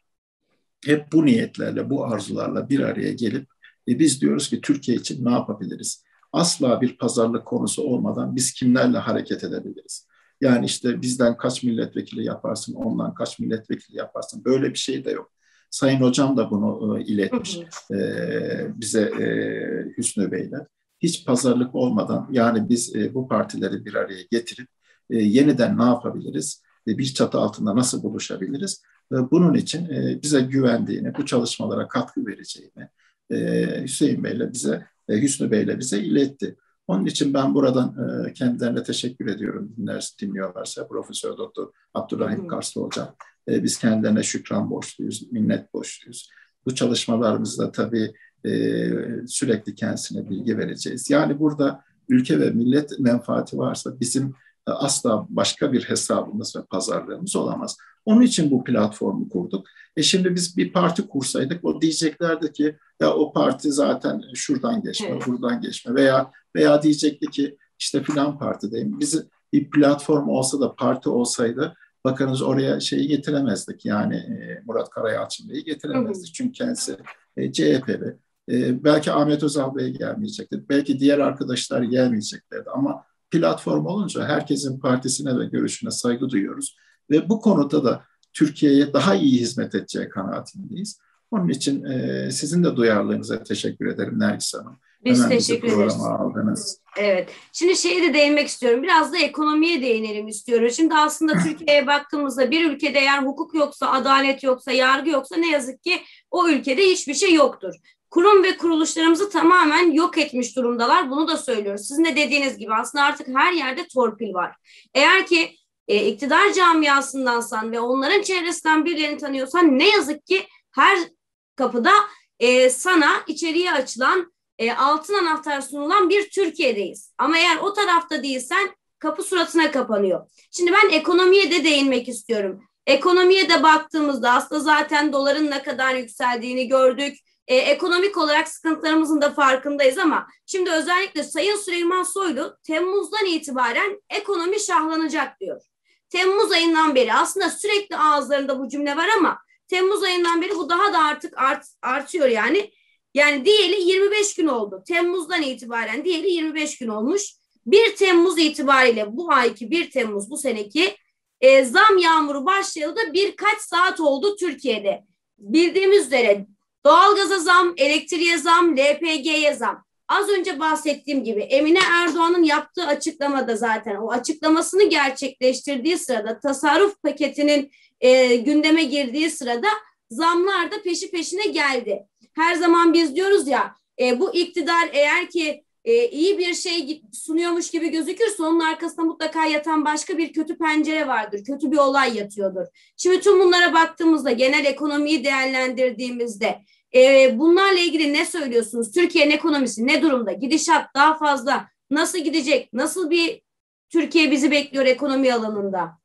hep bu niyetlerle, bu arzularla bir araya gelip e, biz diyoruz ki Türkiye için ne yapabiliriz? Asla bir pazarlık konusu olmadan biz kimlerle hareket edebiliriz? Yani işte bizden kaç milletvekili yaparsın, ondan kaç milletvekili yaparsın. Böyle bir şey de yok. Sayın Hocam da bunu e, iletmiş e, bize e, Hüsnü Bey'le. Hiç pazarlık olmadan yani biz e, bu partileri bir araya getirip e, yeniden ne yapabiliriz? E, bir çatı altında nasıl buluşabiliriz? Bunun için bize güvendiğini, bu çalışmalara katkı vereceğini Hüseyin Bey'le bize, Hüsnü Bey'le bize iletti. Onun için ben buradan e, kendilerine teşekkür ediyorum. Dinler, dinliyorlarsa Profesör Doktor Abdurrahim Karslı Hocam. E, biz kendilerine şükran borçluyuz, minnet borçluyuz. Bu çalışmalarımızda tabii e, sürekli kendisine bilgi vereceğiz. Yani burada ülke ve millet menfaati varsa bizim e, asla başka bir hesabımız ve pazarlığımız olamaz. Onun için bu platformu kurduk. E şimdi biz bir parti kursaydık o diyeceklerdi ki ya o parti zaten şuradan geçme, evet, buradan geçme veya veya diyecekti ki işte filan partideyim. Bizim bir platform olsa da parti olsaydı bakınız oraya şeyi getiremezdik. Yani e, Murat Karayalçın Bey'i getiremezdik. Hı hı. Çünkü kendisi e, C H P'li. E, belki Ahmet Özal Bey gelmeyecekti. Belki diğer arkadaşlar gelmeyeceklerdi. Ama platform olunca herkesin partisine ve görüşüne saygı duyuyoruz. Ve bu konuda da Türkiye'ye daha iyi hizmet edeceği kanaatindeyiz. Onun için e, sizin de duyarlılığınıza teşekkür ederim Nergis Hanım. Biz hemen teşekkür ederiz. Aldınız. Evet. Şimdi şeye de değinmek istiyorum. Biraz da ekonomiye değinelim istiyorum. Şimdi aslında Türkiye'ye baktığımızda bir ülkede eğer hukuk yoksa, adalet yoksa, yargı yoksa ne yazık ki o ülkede hiçbir şey yoktur. Kurum ve kuruluşlarımızı tamamen yok etmiş durumdalar. Bunu da söylüyoruz. Sizin de dediğiniz gibi aslında artık her yerde torpil var. Eğer ki e, iktidar camiasındansan ve onların çevresinden birilerini tanıyorsan ne yazık ki her kapıda e, sana içeriye açılan E, altın anahtar sunulan bir Türkiye'deyiz. Ama eğer o tarafta değilsen kapı suratına kapanıyor. Şimdi ben ekonomiye de değinmek istiyorum. Ekonomiye de baktığımızda aslında zaten doların ne kadar yükseldiğini gördük. E, ekonomik olarak sıkıntılarımızın da farkındayız ama şimdi özellikle Sayın Süleyman Soylu Temmuz'dan itibaren ekonomi şahlanacak diyor. Temmuz ayından beri aslında sürekli ağızlarında bu cümle var ama Temmuz ayından beri bu daha da artık art, artıyor yani. Yani diyeli yirmi beş gün oldu. Temmuz'dan itibaren diyeli yirmi beş gün olmuş. bir Temmuz itibariyle bu ayki bir Temmuz bu seneki e, zam yağmuru başlayalı da birkaç saat oldu Türkiye'de. Bildiğimiz üzere doğalgaza zam, elektriğe zam, L P G'ye zam. Az önce bahsettiğim gibi Emine Erdoğan'ın yaptığı açıklamada zaten o açıklamasını gerçekleştirdiği sırada tasarruf paketinin e, gündeme girdiği sırada zamlar da peşi peşine geldi. Her zaman biz diyoruz ya e, bu iktidar eğer ki e, iyi bir şey sunuyormuş gibi gözükürse onun arkasında mutlaka yatan başka bir kötü pencere vardır. Kötü bir olay yatıyordur. Şimdi tüm bunlara baktığımızda genel ekonomiyi değerlendirdiğimizde e, bunlarla ilgili ne söylüyorsunuz? Türkiye'nin ekonomisi ne durumda? Gidişat daha fazla nasıl gidecek? Nasıl bir Türkiye bizi bekliyor ekonomi alanında?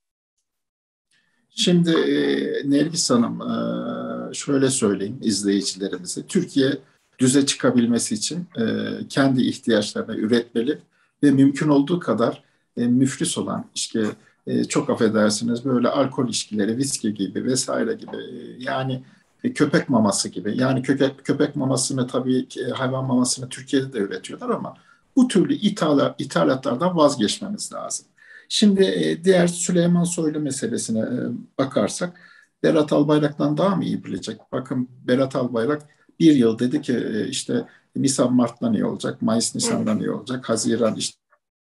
Şimdi e, Nergis Hanım e, şöyle söyleyeyim izleyicilerimize. Türkiye düze çıkabilmesi için e, kendi ihtiyaçlarını üretmeli ve mümkün olduğu kadar e, müflis olan işte e, çok affedersiniz böyle alkol içkileri, viski gibi vesaire gibi e, yani e, köpek maması gibi. Yani köpek, köpek mamasını tabii ki, hayvan mamasını Türkiye'de de üretiyorlar ama bu türlü ithalat, ithalatlardan vazgeçmemiz lazım. Şimdi diğer Süleyman Soylu meselesine bakarsak Berat Albayrak'tan daha mı iyi bilecek? Bakın Berat Albayrak bir yıl dedi ki işte Nisan Mart'tan iyi olacak, Mayıs Nisan'dan iyi olacak, Haziran işte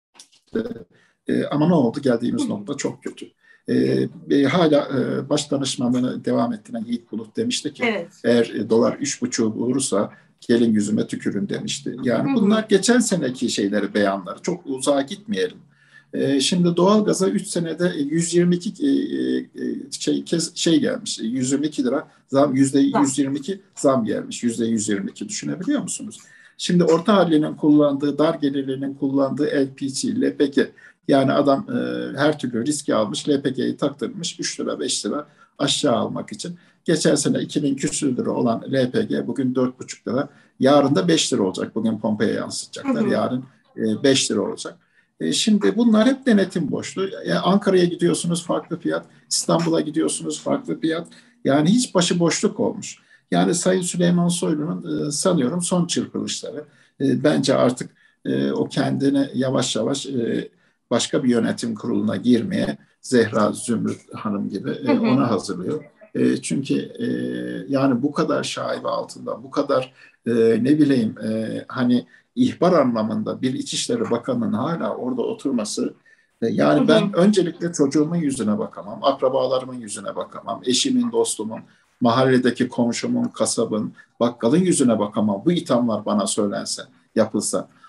ama ne oldu? Geldiğimiz nokta çok kötü. E, hala e, baş danışmanlığını devam ettiren Yiğit Bulut demişti ki evet, eğer e, dolar üç buçuğu bulursa gelin yüzüme tükürün demişti. Yani bunlar geçen seneki şeyleri, beyanları. Çok uzağa gitmeyelim. Şimdi doğalgaza üç senede yüz yirmi iki şey, şey gelmiş, yüz yirmi iki lira zam, yüzde yüz yirmi iki zam gelmiş, yüzde yüz yirmi iki düşünebiliyor musunuz? Şimdi orta hallinin kullandığı, dar gelirlinin kullandığı L P G, L P G, yani adam e, her türlü riski almış, L P G'yi taktırmış, üç lira beş lira aşağı almak için. Geçen sene iki bin küsür lira olan L P G bugün dört buçuk lira, yarın da beş lira olacak, bugün pompaya yansıtacaklar, hı hı, yarın e, beş lira olacak. Şimdi bunlar hep denetim boşluğu. Yani Ankara'ya gidiyorsunuz farklı fiyat, İstanbul'a gidiyorsunuz farklı fiyat. Yani hiç başıboşluk olmuş. Yani Sayın Süleyman Soylu'nun sanıyorum son çırpılışları. Bence artık o kendini yavaş yavaş başka bir yönetim kuruluna girmeye Zehra Zümrüt Hanım gibi ona hazırlıyor. Çünkü yani bu kadar şaibe altında, bu kadar ne bileyim hani ihbar anlamında bir İçişleri Bakanı'nın hala orada oturması, yani hı hı, ben öncelikle çocuğumun yüzüne bakamam, akrabalarımın yüzüne bakamam, eşimin, dostumun, mahalledeki komşumun, kasabın, bakkalın yüzüne bakamam. Bu ithamlar bana söylense, yapılsa.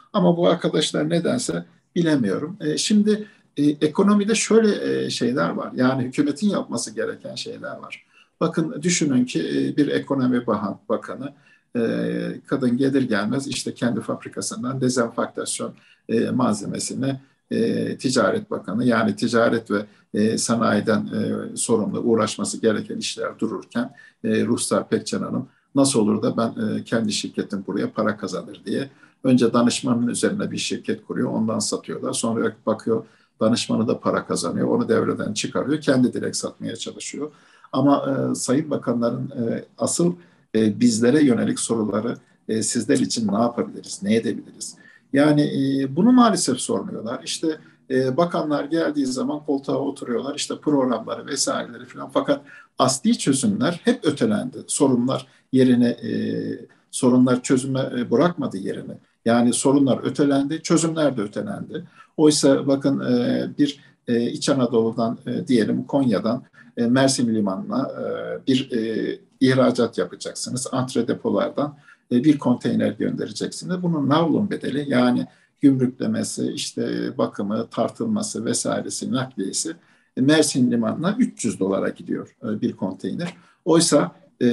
Ama bu arkadaşlar nedense bilemiyorum. E, şimdi e, ekonomide şöyle e, şeyler var. Yani hükümetin yapması gereken şeyler var. Bakın düşünün ki e, bir ekonomi bakanı e, kadın gelir gelmez işte kendi fabrikasından dezenfektasyon e, malzemesini e, Ticaret Bakanı yani ticaret ve e, sanayiden e, sorumlu uğraşması gereken işler dururken e, Ruhsar Pekcan Hanım nasıl olur da ben e, kendi şirketim buraya para kazanır diye önce danışmanın üzerine bir şirket kuruyor, ondan satıyorlar. Sonra bakıyor danışmanı da para kazanıyor, onu devreden çıkarıyor, kendi direkt satmaya çalışıyor. Ama e, sayın bakanların e, asıl e, bizlere yönelik soruları e, sizler için ne yapabiliriz, ne edebiliriz? Yani e, bunu maalesef sormuyorlar. İşte e, bakanlar geldiği zaman koltuğa oturuyorlar, işte programları vesaireleri falan. Fakat asli çözümler hep ötelendi. Sorunlar yerine e, sorunlar çözüme bırakmadı yerini. Yani sorunlar ötelendi, çözümler de ötelendi. Oysa bakın e, bir e, İç Anadolu'dan e, diyelim Konya'dan e, Mersin Limanı'na e, bir e, ihracat yapacaksınız. Antre depolardan e, bir konteyner göndereceksiniz. Bunun navlun bedeli yani gümrüklemesi, işte bakımı, tartılması vesairesi, nakliyesi e, Mersin Limanı'na üç yüz dolara gidiyor e, bir konteyner. Oysa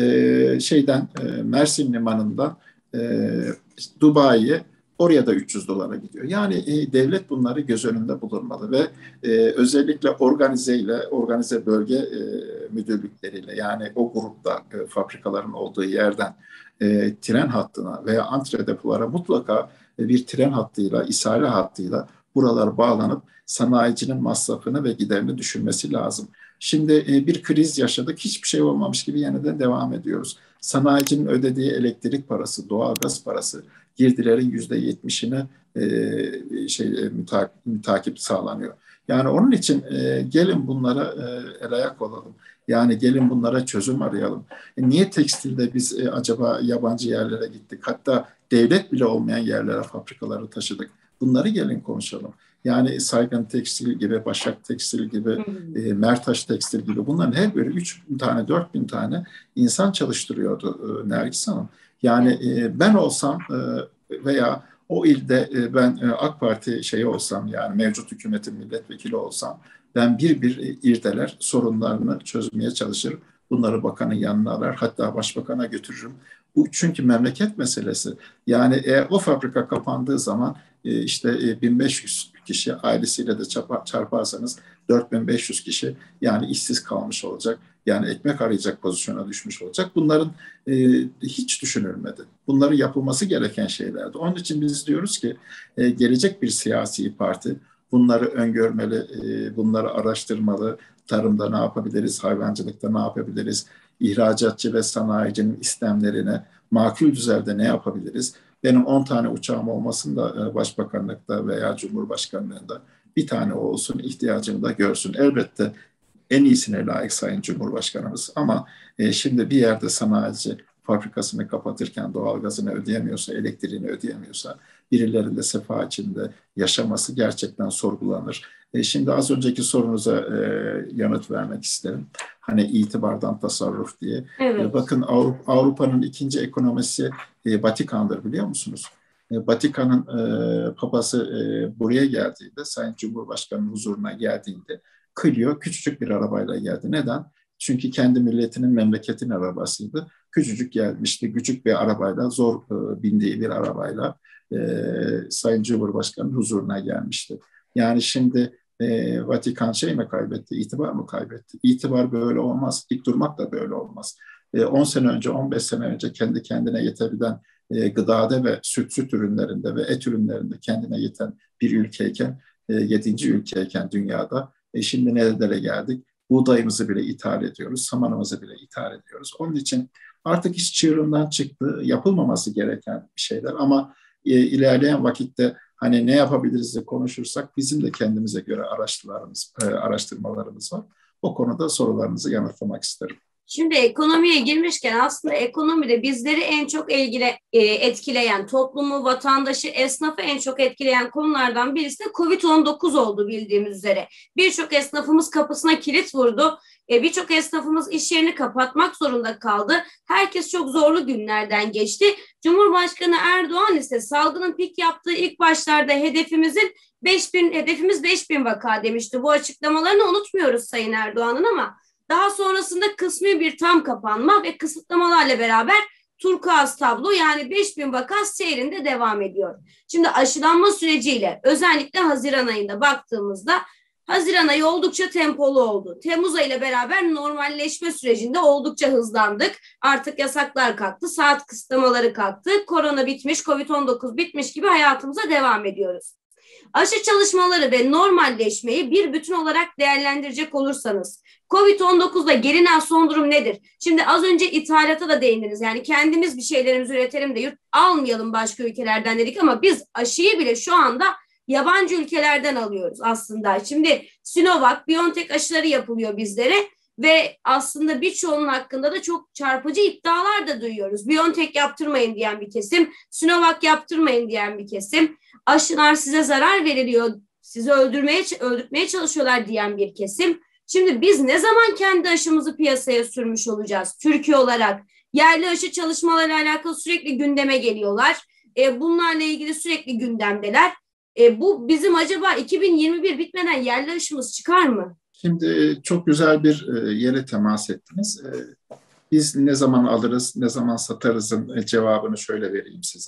e, şeyden e, Mersin Limanı'ndan e, Dubai'ye oraya da üç yüz dolara gidiyor. Yani e, devlet bunları göz önünde bulunmalı ve e, özellikle organize ile organize bölge e, müdürlükleriyle yani o grupta e, fabrikaların olduğu yerden e, tren hattına veya antre depolara mutlaka e, bir tren hattıyla, isale hattıyla buralar bağlanıp sanayicinin masrafını ve giderini düşürmesi lazım. Şimdi e, bir kriz yaşadık, hiçbir şey olmamış gibi yeniden devam ediyoruz. Sanayicinin ödediği elektrik parası, doğalgaz parası, girdilerin yüzde yetmişine e, şey e, mütakip, mütakip sağlanıyor. Yani onun için e, gelin bunlara e, el ayak olalım. Yani gelin bunlara çözüm arayalım. E, niye tekstilde biz e, acaba yabancı yerlere gittik? Hatta devlet bile olmayan yerlere fabrikaları taşıdık. Bunları gelin konuşalım. Yani Saygın Tekstil gibi, Başak Tekstil gibi, e, Mertaş Tekstil gibi bunların her biri üç bin tane, dört bin tane insan çalıştırıyordu e, Nergis Hanım. Yani e, ben olsam e, veya o ilde e, ben e, AK Parti şeyi olsam yani mevcut hükümetin milletvekili olsam ben bir bir irdeler sorunlarını çözmeye çalışır. Bunları bakanın yanına arar hatta başbakana götürürüm. Bu çünkü memleket meselesi. Yani eğer o fabrika kapandığı zaman e, işte e, bin beş yüz kişi ailesiyle de çarparsanız dört bin beş yüz kişi yani işsiz kalmış olacak. Yani ekmek arayacak pozisyona düşmüş olacak. Bunların e, hiç düşünülmedi. Bunların yapılması gereken şeylerdi. Onun için biz diyoruz ki e, gelecek bir siyasi parti bunları öngörmeli, e, bunları araştırmalı. Tarımda ne yapabiliriz, hayvancılıkta ne yapabiliriz, ihracatçı ve sanayicinin istemlerine makul düzeyde ne yapabiliriz? Benim on tane uçağım olmasın da e, başbakanlıkta veya cumhurbaşkanlığında bir tane olsun, ihtiyacını da görsün. Elbette en iyisine layık Sayın Cumhurbaşkanımız ama e, şimdi bir yerde sanayici fabrikasını kapatırken doğalgazını ödeyemiyorsa, elektriğini ödeyemiyorsa birilerinin de sefa içinde yaşaması gerçekten sorgulanır. E, şimdi az önceki sorunuza e, yanıt vermek isterim. Hani itibardan tasarruf diye. Evet. E, bakın Avrupa, Avrupa'nın ikinci ekonomisi e, Vatikan'dır biliyor musunuz? E, Vatikan'ın e, papası e, buraya geldiğinde, Sayın Cumhurbaşkanı'nın huzuruna geldiğinde Clio küçücük bir arabayla geldi. Neden? Çünkü kendi milletinin memleketin arabasıydı. Küçücük gelmişti, küçük bir arabayla, zor e, bindiği bir arabayla e, Sayın Cumhurbaşkanı huzuruna gelmişti. Yani şimdi e, Vatikan şey mi kaybetti, itibar mı kaybetti? İtibar böyle olmaz, dik durmak da böyle olmaz. E, on sene önce, on beş sene önce kendi kendine yetebilen e, gıdada ve süt süt ürünlerinde ve et ürünlerinde kendine yeten bir ülkeyken, e, yedinci ülkeyken dünyada, e, şimdi nerelere geldik? Buğdayımızı bile ithal ediyoruz, samanımızı bile ithal ediyoruz. Onun için artık iş çığırından çıktı, yapılmaması gereken bir şeyler ama e, ilerleyen vakitte hani ne yapabiliriz diye konuşursak bizim de kendimize göre araştırmalarımız, e, araştırmalarımız var. O konuda sorularınızı yanıtlamak isterim. Şimdi ekonomiye girmişken aslında ekonomide bizleri en çok ilgile, e, etkileyen, toplumu, vatandaşı, esnafı en çok etkileyen konulardan birisi de kovid on dokuz oldu bildiğimiz üzere. Birçok esnafımız kapısına kilit vurdu. E, Birçok esnafımız iş yerini kapatmak zorunda kaldı. Herkes çok zorlu günlerden geçti. Cumhurbaşkanı Erdoğan ise salgının pik yaptığı ilk başlarda hedefimizin beş bin, hedefimiz beş bin vaka demişti. Bu açıklamalarını unutmuyoruz Sayın Erdoğan'ın ama daha sonrasında kısmi bir tam kapanma ve kısıtlamalarla beraber turkuaz tablo yani beş bin vaka seyrinde devam ediyor. Şimdi aşılanma süreciyle özellikle Haziran ayında baktığımızda Haziran ayı oldukça tempolu oldu. Temmuz ayıyla beraber normalleşme sürecinde oldukça hızlandık. Artık yasaklar kalktı, saat kısıtlamaları kalktı. Korona bitmiş, kovid on dokuz bitmiş gibi hayatımıza devam ediyoruz. Aşı çalışmaları ve normalleşmeyi bir bütün olarak değerlendirecek olursanız kovid on dokuzda gelinen son durum nedir? Şimdi az önce ithalata da değindiniz. Yani kendimiz bir şeylerimizi üretelim de yurt almayalım başka ülkelerden dedik ama biz aşıyı bile şu anda yabancı ülkelerden alıyoruz aslında. Şimdi Sinovac, BioNTech aşıları yapılıyor bizlere ve aslında birçoğunun hakkında da çok çarpıcı iddialar da duyuyoruz. BioNTech yaptırmayın diyen bir kesim, Sinovac yaptırmayın diyen bir kesim, aşılar size zarar veriliyor, sizi öldürmeye, öldürtmeye çalışıyorlar diyen bir kesim. Şimdi biz ne zaman kendi aşımızı piyasaya sürmüş olacağız? Türkiye olarak yerli aşı çalışmalarıyla alakalı sürekli gündeme geliyorlar. E, bunlarla ilgili sürekli gündemdeler. E, bu bizim acaba iki bin yirmi bir bitmeden yerli aşımız çıkar mı? Şimdi çok güzel bir yere temas ettiniz. Biz ne zaman alırız, ne zaman satarızın cevabını şöyle vereyim size.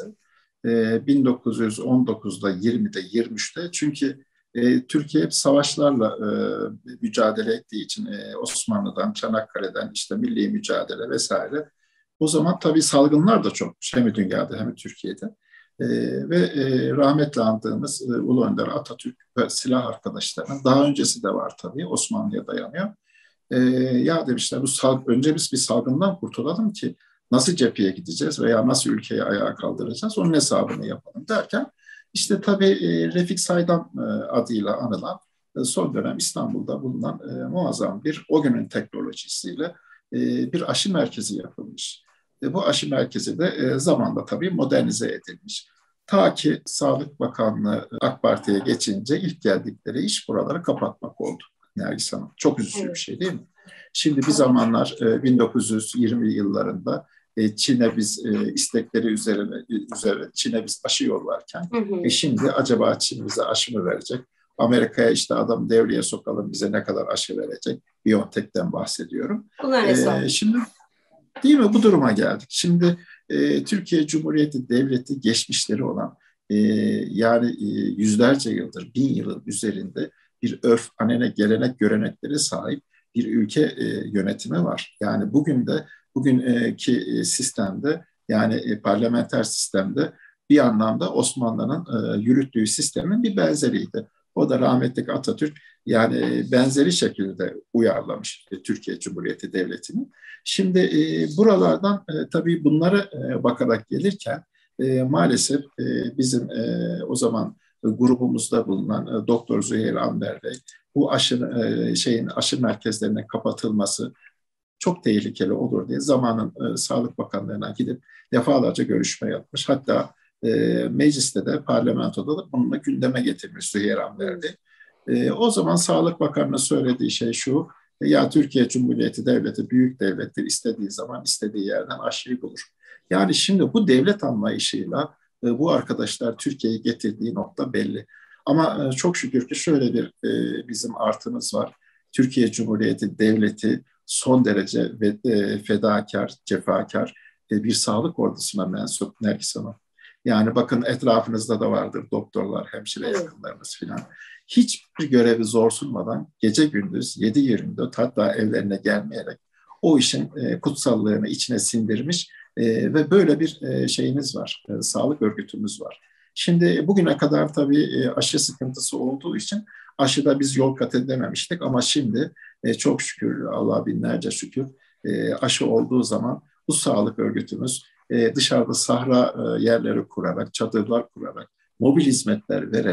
bin dokuz yüz on dokuzda, yirmide, yirmi üçte çünkü Türkiye hep savaşlarla mücadele ettiği için Osmanlı'dan, Çanakkale'den işte milli mücadele vesaire. O zaman tabii salgınlar da çokmuş hem dünyada hem Türkiye'de. Ee, ve e, rahmetli andığımız e, Ulu Önder Atatürk ve silah arkadaşlarının daha öncesi de var tabii Osmanlı'ya dayanıyor. Ee, ya demişler bu sal- önce biz bir salgından kurtulalım ki nasıl cepheye gideceğiz veya nasıl ülkeyi ayağa kaldıracağız onun hesabını yapalım derken işte tabii e, Refik Saydam e, adıyla anılan e, son dönem İstanbul'da bulunan e, muazzam bir o günün teknolojisiyle e, bir aşı merkezi yapılmış. E, bu aşı merkezi de e, zamanla tabii modernize edilmiş. Ta ki Sağlık Bakanlığı AK Parti'ye geçince ilk geldikleri iş buraları kapatmak oldu. Nergis Hanım. Çok üzücü bir şey değil mi? Şimdi bir zamanlar e, bin dokuz yüz yirmi yıllarında e, Çin'e biz e, istekleri üzerine, üzerine Çin'e biz aşı yollarken hı hı. E, şimdi acaba Çin bize aşı mı verecek? Amerika'ya işte adam devreye sokalım bize ne kadar aşı verecek? BioNTech'ten bahsediyorum. E, şimdi değil mi? Bu duruma geldik. Şimdi e, Türkiye Cumhuriyeti Devleti geçmişleri olan e, yani e, yüzlerce yıldır, bin yılın üzerinde bir örf, anene, gelenek, görenekleri sahip bir ülke e, yönetimi var. Yani bugün de bugünkü e, sistemde yani e, parlamenter sistemde bir anlamda Osmanlı'nın e, yürüttüğü sistemin bir benzeriydi. O da rahmetli Atatürk yani benzeri şekilde uyarlamış e, Türkiye Cumhuriyeti Devleti'ni. Şimdi e, buralardan e, tabii bunlara e, bakarak gelirken e, maalesef e, bizim e, o zaman e, grubumuzda bulunan e, Doktor Züheyr Amber Bey bu aşı e, şeyin aşı merkezlerinin kapatılması çok tehlikeli olur diye zamanın e, Sağlık Bakanlığı'na gidip defalarca görüşme yapmış. Hatta e, mecliste de parlamentoda da bununla gündeme getirmiş Züheyr Amber Bey. E, o zaman Sağlık Bakanı'nın söylediği şey şu: ya Türkiye Cumhuriyeti Devleti büyük devlettir, istediği zaman istediği yerden aşıyı bulur. Yani şimdi bu devlet anlayışıyla e, bu arkadaşlar Türkiye'yi getirdiği nokta belli. Ama e, çok şükür ki şöyle bir e, bizim artımız var. Türkiye Cumhuriyeti Devleti son derece ve, e, fedakar, cefakar e, bir sağlık ordusuna mensup Nergis Hanım. Yani bakın etrafınızda da vardır doktorlar, hemşire yakınlarınız filan. Hiçbir görevi zor sunmadan gece gündüz yedi yirmi dört hatta evlerine gelmeyerek o işin e, kutsallığını içine sindirmiş e, ve böyle bir e, şeyimiz var, e, sağlık örgütümüz var. Şimdi bugüne kadar tabii e, aşı sıkıntısı olduğu için aşıda biz yol kat edememiştik ama şimdi e, çok şükür, Allah'a binlerce şükür e, aşı olduğu zaman bu sağlık örgütümüz e, dışarıda sahra e, yerleri kurarak, çadırlar kurarak, mobil hizmetler vererek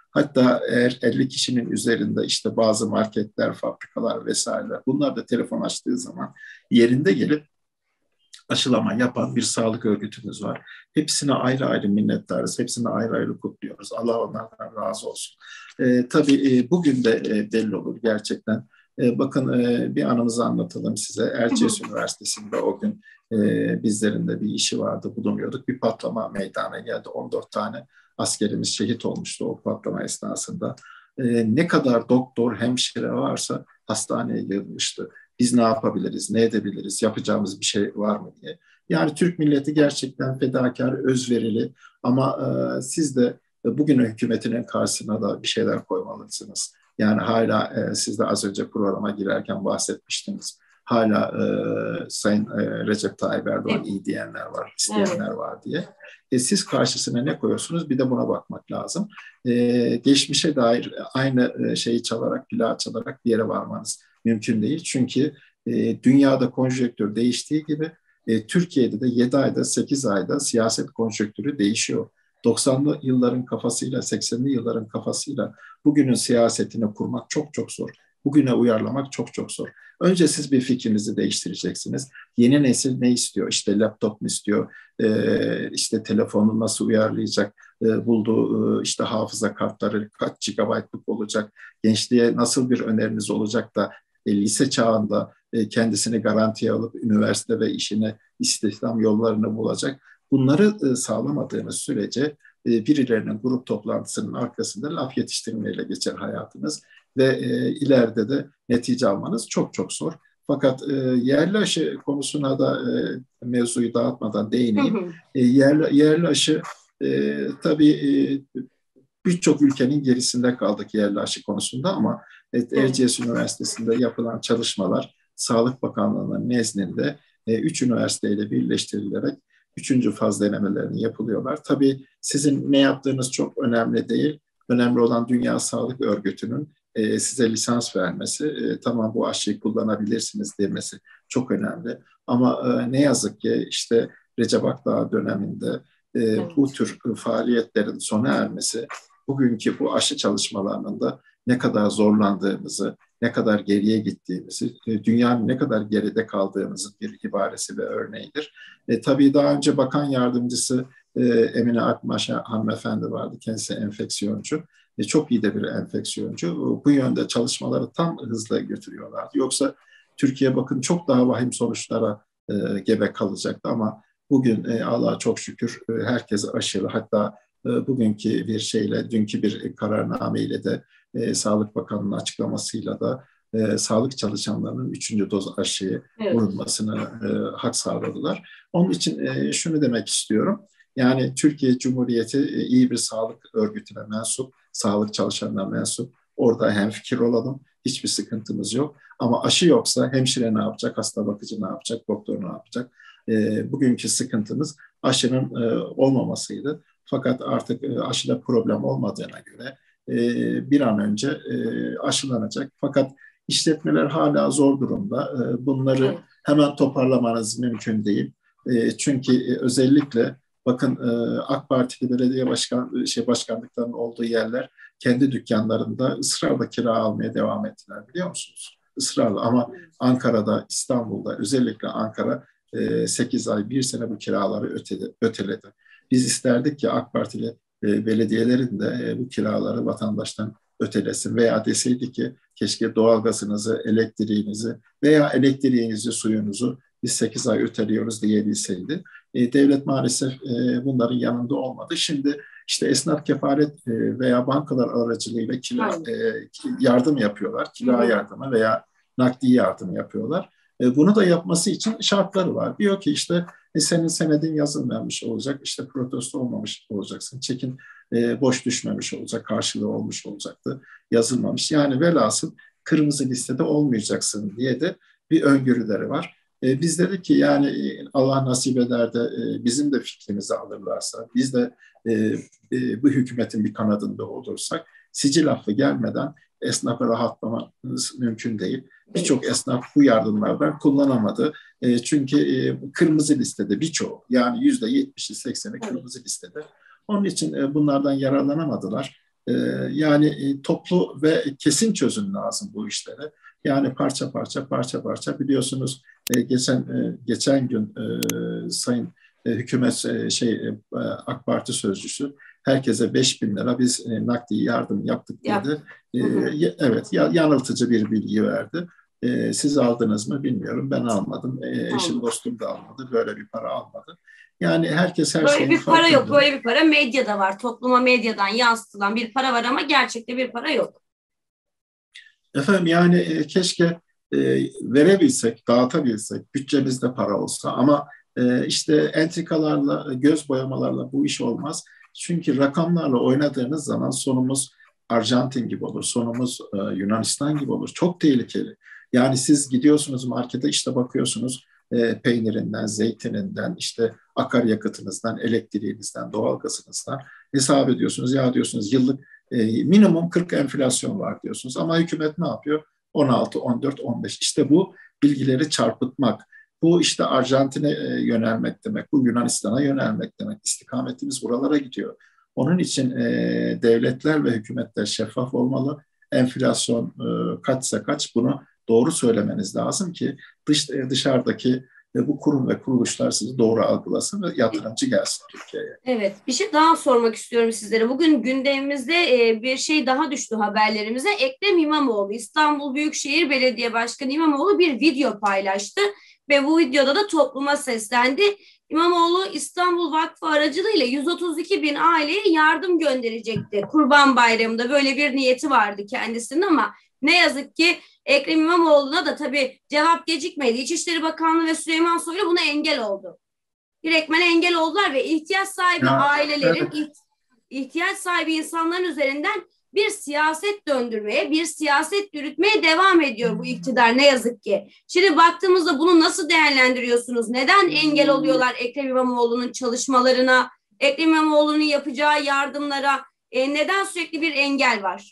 Hatta eğer elli kişinin üzerinde işte bazı marketler, fabrikalar vesaireler, bunlar da telefon açtığı zaman yerinde gelip aşılama yapan bir sağlık örgütümüz var. Hepsine ayrı ayrı minnettarız. Hepsine ayrı ayrı kutluyoruz. Allah onlardan razı olsun. E, tabii e, bugün de e, belli olur gerçekten. E, bakın e, bir anımızı anlatalım size. Erciyes Üniversitesi'nde o gün e, bizlerin de bir işi vardı, bulunuyorduk. Bir patlama meydana geldi. on dört tane askerimiz şehit olmuştu o patlama esnasında. E, ne kadar doktor, hemşire varsa hastaneye yığılmıştı. Biz ne yapabiliriz, ne edebiliriz, yapacağımız bir şey var mı diye. Yani Türk milleti gerçekten fedakar, özverili ama e, siz de bugün hükümetinin karşısına da bir şeyler koymalısınız. Yani hala e, siz de az önce programa girerken bahsetmiştiniz. Hala e, Sayın e, Recep Tayyip Erdoğan evet. iyi diyenler var, isteyenler evet. var diye. E, siz karşısına ne koyuyorsunuz? Bir de buna bakmak lazım. E, geçmişe dair aynı şeyi çalarak, plağı çalarak bir yere varmanız mümkün değil. Çünkü e, dünyada konjonktür değiştiği gibi e, Türkiye'de de yedi ayda, sekiz ayda siyaset konjonktürü değişiyor. doksanlı yılların kafasıyla, seksenli yılların kafasıyla bugünün siyasetini kurmak çok çok zor. Bugüne uyarlamak çok çok zor. Önce siz bir fikrinizi değiştireceksiniz. Yeni nesil ne istiyor? İşte laptop mu istiyor? Ee, işte telefonu nasıl uyarlayacak? Ee, bulduğu işte hafıza kartları kaç gigabaytlık olacak? Gençliğe nasıl bir öneriniz olacak da e, lise çağında e, kendisini garantiye alıp üniversite ve işine istihdam yollarını bulacak? Bunları e, sağlamadığınız sürece e, birilerinin grup toplantısının arkasında laf yetiştirmeyle geçer hayatınız ve e, ileride de netice almanız çok çok zor. Fakat e, yerli aşı konusuna da e, mevzuyu dağıtmadan değineyim. E, yerli, yerli aşı e, tabii e, birçok ülkenin gerisinde kaldık yerli aşı konusunda ama evet, Erciyes Üniversitesi'nde yapılan çalışmalar Sağlık Bakanlığı'nın nezdinde e, üç üniversiteyle birleştirilerek üçüncü faz denemelerini yapılıyorlar. Tabii sizin ne yaptığınız çok önemli değil. Önemli olan Dünya Sağlık Örgütü'nün e, size lisans vermesi, e, tamam bu aşıyı kullanabilirsiniz demesi çok önemli. Ama e, ne yazık ki işte Recep Akdağ döneminde e, evet. bu tür faaliyetlerin sona ermesi, bugünkü bu aşı çalışmalarının da ne kadar zorlandığımızı, ne kadar geriye gittiğimizi, dünyanın ne kadar geride kaldığımızın bir ibaresi ve örneğidir. E, tabii daha önce Bakan Yardımcısı e, Emine Akmaş hanımefendi vardı. Kendisi enfeksiyoncu. E, çok iyi de bir enfeksiyoncu. Bu yönde çalışmaları tam hızla götürüyorlardı. Yoksa Türkiye bakın çok daha vahim sonuçlara e, gebe kalacaktı ama bugün e, Allah'a çok şükür e, herkes aşılı. Hatta e, bugünkü bir şeyle, dünkü bir kararnameyle de e, Sağlık Bakanı'nın açıklamasıyla da e, sağlık çalışanlarının üçüncü doz aşıyı evet. vurulmasını e, hak sağladılar. Onun için e, şunu demek istiyorum. Yani Türkiye Cumhuriyeti e, iyi bir sağlık örgütüne mensup, sağlık çalışanlarına mensup. Orada hemfikir olalım. Hiçbir sıkıntımız yok. Ama aşı yoksa hemşire ne yapacak, hasta bakıcı ne yapacak, doktor ne yapacak? E, bugünkü sıkıntımız aşının e, olmamasıydı. Fakat artık e, aşıda problem olmadığına göre e, bir an önce e, aşılanacak. Fakat işletmeler hala zor durumda. E, bunları hemen toparlamanız mümkün değil. E, çünkü e, özellikle bakın e, AK Partili belediye başkan şey başkanlıklarının olduğu yerler kendi dükkanlarında ısrarla kira almaya devam ettiler, biliyor musunuz? Israrla. Ama Ankara'da, İstanbul'da, özellikle Ankara e, sekiz ay, bir sene bu kiraları ötedi, öteledi. Biz isterdik ki AK Partili e, belediyelerin de e, bu kiraları vatandaştan ötelesin veya deseydi ki keşke doğalgazınızı, elektriğinizi veya elektriğinizi, suyunuzu biz sekiz ay öteliyoruz diyebilseydi. E, devlet maalesef e, bunların yanında olmadı. Şimdi işte esnaf kefalet e, veya bankalar aracılığıyla kira, e, yardım yapıyorlar. Kira yardımı veya nakdi yardım yapıyorlar. E, bunu da yapması için şartları var. Diyor ki işte e, senin senedin yazılmamış olacak, işte protesto olmamış olacaksın, çekin e, boş düşmemiş olacak, karşılığı olmuş olacaktı, yazılmamış. Yani velhasıl kırmızı listede olmayacaksın diye de bir öngörüleri var. E, biz dedik ki yani Allah nasip eder de e, bizim de fikrimizi alırlarsa, biz de e, e, bu hükümetin bir kanadında olursak, sicil affı gelmeden esnafa rahatlamanız mümkün değil. Birçok esnaf bu yardımlardan kullanamadı. E, çünkü e, kırmızı listede birçoğu, yani yüzde yetmişi sekseni kırmızı listede. Onun için e, bunlardan yararlanamadılar. Yani toplu ve kesin çözüm lazım bu işlere. Yani parça parça parça parça biliyorsunuz geçen geçen gün Sayın Hükümet şey AK Parti sözcüsü herkese beş bin lira biz nakdi yardım yaptık dedi. Ya. Evet, yanıltıcı bir bilgi verdi. Siz aldınız mı bilmiyorum. Ben almadım. Eşim dostum da almadı. Böyle bir para almadı. Yani herkes her böyle şeyin bir para farkında. yok. Böyle bir para medyada var. Topluma medyadan yansıtılan bir para var ama gerçekte bir para yok. Efendim yani e, keşke e, verebilsek, dağıtabilsek, bütçemizde para olsa ama e, işte entrikalarla, göz boyamalarla bu iş olmaz. Çünkü rakamlarla oynadığınız zaman sonumuz Arjantin gibi olur, sonumuz e, Yunanistan gibi olur. Çok tehlikeli. Yani siz gidiyorsunuz markete işte bakıyorsunuz e, peynirinden, zeytininden, işte akaryakıtınızdan, elektriğinizden, doğalgazınızdan hesap ediyorsunuz. Ya diyorsunuz yıllık e, minimum kırk enflasyon var diyorsunuz. Ama hükümet ne yapıyor? on altı, on dört, on beş. İşte bu bilgileri çarpıtmak. Bu işte Arjantin'e e, yönelmek demek. Bu Yunanistan'a yönelmek demek. İstikametimiz buralara gidiyor. Onun için e, devletler ve hükümetler şeffaf olmalı. Enflasyon e, kaçsa kaç bunu doğru söylemeniz lazım ki dış e, dışarıdaki ve bu kurum ve kuruluşlar sizi doğru algılasın ve yatırımcı gelsin Türkiye'ye. Evet, bir şey daha sormak istiyorum sizlere. Bugün gündemimizde bir şey daha düştü haberlerimize. Ekrem İmamoğlu, İstanbul Büyükşehir Belediye Başkanı İmamoğlu bir video paylaştı ve bu videoda da topluma seslendi. İmamoğlu İstanbul Vakfı aracılığıyla yüz otuz iki bin aileye yardım gönderecekti. Kurban Bayramı'nda böyle bir niyeti vardı kendisinin ama ne yazık ki Ekrem İmamoğlu'na da tabii cevap gecikmedi. İçişleri Bakanlığı ve Süleyman Soylu buna engel oldu. Direktmen engel oldular ve ihtiyaç sahibi ya, ailelerin, evet. ihtiyaç sahibi insanların üzerinden bir siyaset döndürmeye, bir siyaset yürütmeye devam ediyor bu iktidar ne yazık ki. Şimdi baktığımızda bunu nasıl değerlendiriyorsunuz? Neden engel oluyorlar Ekrem İmamoğlu'nun çalışmalarına, Ekrem İmamoğlu'nun yapacağı yardımlara? E, neden sürekli bir engel var?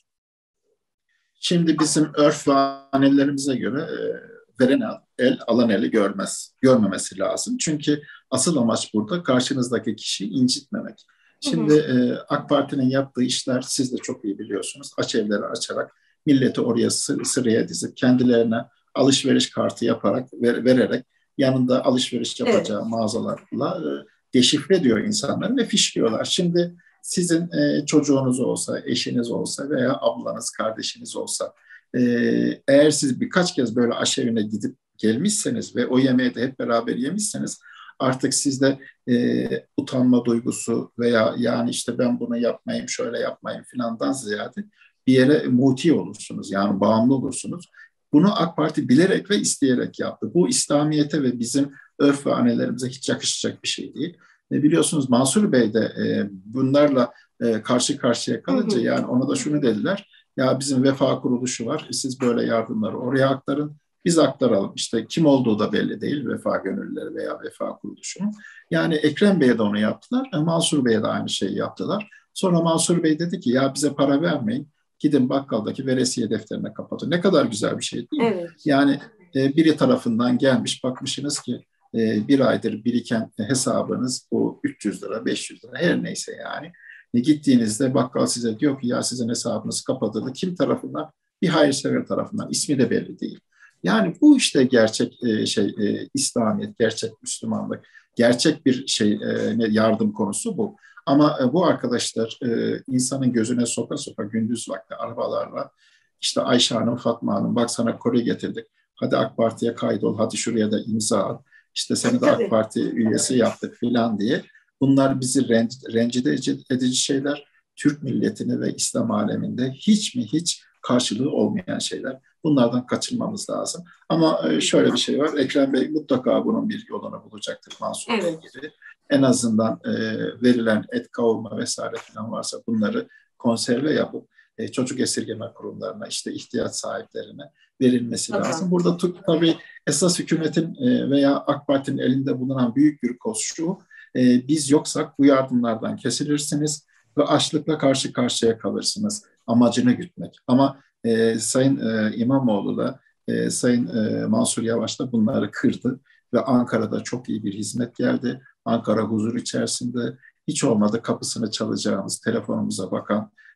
Şimdi bizim örf ve annelerimize göre e, veren el alan eli görmez, görmemesi lazım. Çünkü asıl amaç burada karşınızdaki kişiyi incitmemek. Şimdi hı hı. E, AK Parti'nin yaptığı işler siz de çok iyi biliyorsunuz. Aç evleri açarak milleti oraya sı- sıraya dizip kendilerine alışveriş kartı yaparak ver, vererek yanında alışveriş yapacağı evet. mağazalarla e, deşifre ediyor insanları ve fişliyorlar. Şimdi sizin e, çocuğunuz olsa, eşiniz olsa veya ablanız, kardeşiniz olsa e, eğer siz birkaç kez böyle aşevine gidip gelmişseniz ve o yemeği de hep beraber yemişseniz artık sizde e, utanma duygusu veya yani işte ben bunu yapmayayım, şöyle yapmayayım filandan ziyade bir yere muti olursunuz. Yani bağımlı olursunuz. Bunu AK Parti bilerek ve isteyerek yaptı. Bu İslamiyet'e ve bizim örf ve annelerimize hiç yakışacak bir şey değil. E, biliyorsunuz Mansur Bey de e, bunlarla e, karşı karşıya kalınca hı hı. yani ona da şunu dediler. Ya bizim vefa kuruluşu var. Siz böyle yardımları oraya aktarın. Biz aktaralım. İşte kim olduğu da belli değil. Vefa gönüllüleri veya vefa kuruluşunun. Yani Ekrem Bey'e de onu yaptılar. Mansur Bey'e de aynı şeyi yaptılar. Sonra Mansur Bey dedi ki ya bize para vermeyin. Gidin bakkaldaki veresiye defterine kapatın. Ne kadar güzel bir şey değil mi? Evet. Yani e, biri tarafından gelmiş bakmışsınız ki e, bir aydır biriken hesabınız bu üç yüz lira, beş yüz lira her neyse yani. E, gittiğinizde bakkal size diyor ki ya sizin hesabınız kapatıldı. Kim tarafından? Bir hayırsever tarafından. İsmi de belli değil. Yani bu işte gerçek e, şey e, İslamiyet, gerçek Müslümanlık, gerçek bir şey e, yardım konusu bu. Ama e, bu arkadaşlar e, insanın gözüne soka soka gündüz vakti arabalarla işte Ayşe Hanım, Fatma Hanım bak sana Kore getirdik. Hadi AK Parti'ye kaydol, hadi şuraya da imza at. İşte seni de AK Parti üyesi yaptık filan diye. Bunlar bizi renc- rencide edici şeyler. Türk milletini ve İslam aleminde hiç mi hiç karşılığı olmayan şeyler. Bunlardan kaçınmamız lazım. Ama şöyle bir şey var. Ekrem Bey mutlaka bunun bir yolunu bulacaktır Mansur Bey evet. gibi. En azından e, verilen et, kavurma vesaire falan varsa bunları konserve yapıp e, çocuk esirgeme kurumlarına, işte ihtiyaç sahiplerine verilmesi Aha. lazım. Burada t- tabii esas hükümetin e, veya AK Parti'nin elinde bulunan büyük bir koz şu, e, biz yoksak bu yardımlardan kesilirsiniz ve açlıkla karşı karşıya kalırsınız. Amacını gütmek. Ama e, Sayın e, İmamoğlu da e, Sayın e, Mansur Yavaş da bunları kırdı ve Ankara'da çok iyi bir hizmet geldi. Ankara huzur içerisinde hiç olmadı kapısını çalacağımız, telefonumuza bakan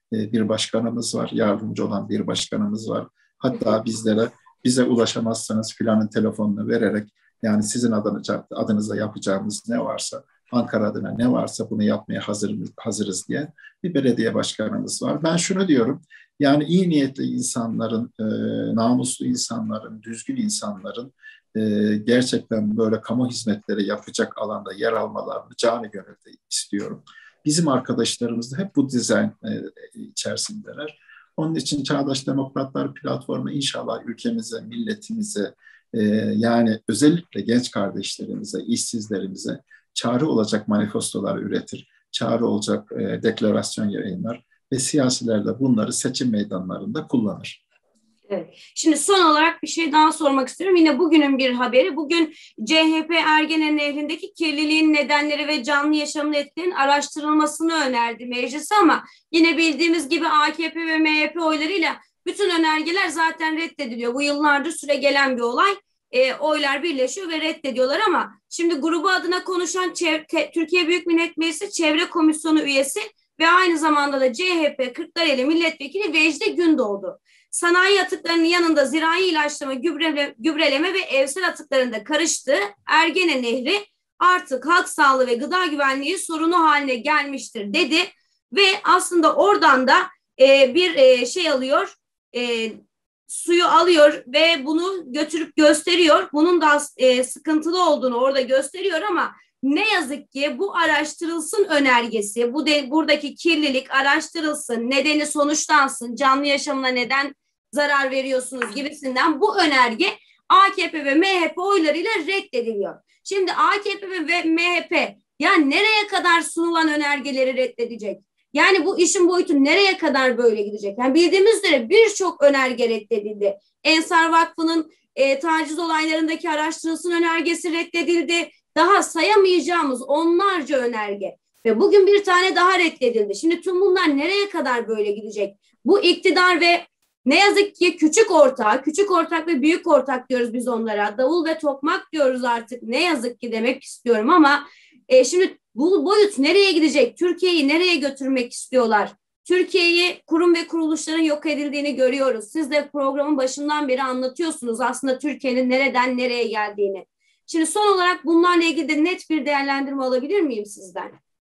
e, bir başkanımız var, yardımcı olan bir başkanımız var. Hatta bizlere bize ulaşamazsanız filanın telefonunu vererek yani sizin adınıza, adınıza yapacağımız ne varsa, Ankara adına ne varsa bunu yapmaya hazır, hazırız diye bir belediye başkanımız var. Ben şunu diyorum, yani iyi niyetli insanların, e, namuslu insanların, düzgün insanların e, gerçekten böyle kamu hizmetleri yapacak alanda yer almalarını canı gönülde istiyorum. Bizim arkadaşlarımız da hep bu dizayn e, içerisindeler. Onun için Çağdaş Demokratlar Platformu inşallah ülkemize, milletimize, e, yani özellikle genç kardeşlerimize, işsizlerimize çağrı olacak manifestolar üretir, çağrı olacak e, deklarasyon yayınlar ve siyasiler de bunları seçim meydanlarında kullanır. Evet. Şimdi son olarak bir şey daha sormak istiyorum. Yine bugünün bir haberi. Bugün C H P Ergene Nehri'ndeki kirliliğin nedenleri ve canlı yaşamın etkilerinin araştırılmasını önerdi meclise ama yine bildiğimiz gibi A K P ve M H P oylarıyla bütün önergeler zaten reddediliyor. Bu yıllardır süre gelen bir olay. E, oylar birleşiyor ve reddediyorlar ama şimdi grubu adına konuşan Çev- Türkiye Büyük Millet Meclisi Çevre Komisyonu üyesi ve aynı zamanda da C H P Kırklareli Milletvekili Vecdi Gündoğdu. Sanayi atıklarının yanında zirai ilaçlama, gübreleme, gübreleme ve evsel atıkların da karıştığı Ergene Nehri artık halk sağlığı ve gıda güvenliği sorunu haline gelmiştir dedi ve aslında oradan da e, bir e, şey alıyor, e, suyu alıyor ve bunu götürüp gösteriyor. Bunun da e, sıkıntılı olduğunu orada gösteriyor ama ne yazık ki bu araştırılsın önergesi, bu de, buradaki kirlilik araştırılsın, nedeni sonuçlansın, canlı yaşamına neden zarar veriyorsunuz gibisinden bu önerge A K P ve M H P oylarıyla reddediliyor. Şimdi A K P ve M H P yani nereye kadar sunulan önergeleri reddedecek? Yani bu işin boyutu nereye kadar böyle gidecek? Yani bildiğimiz üzere birçok önerge reddedildi. Ensar Vakfı'nın e, taciz olaylarındaki araştırılsın önergesi reddedildi. Daha sayamayacağımız onlarca önerge ve bugün bir tane daha reddedildi. Şimdi tüm bunlar nereye kadar böyle gidecek? Bu iktidar ve ne yazık ki küçük ortak, küçük ortak ve büyük ortak diyoruz biz onlara. Davul ve tokmak diyoruz artık ne yazık ki demek istiyorum ama e, şimdi bu boyut nereye gidecek? Türkiye'yi nereye götürmek istiyorlar? Türkiye'yi kurum ve kuruluşların yok edildiğini görüyoruz. Siz de programın başından beri anlatıyorsunuz aslında Türkiye'nin nereden nereye geldiğini. Şimdi son olarak bunlarla ilgili de net bir değerlendirme alabilir miyim sizden?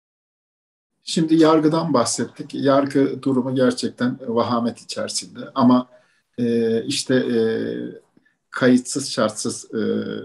Şimdi yargıdan bahsettik. Yargı durumu gerçekten vahamet içerisinde. Ama e, işte e, kayıtsız şartsız e,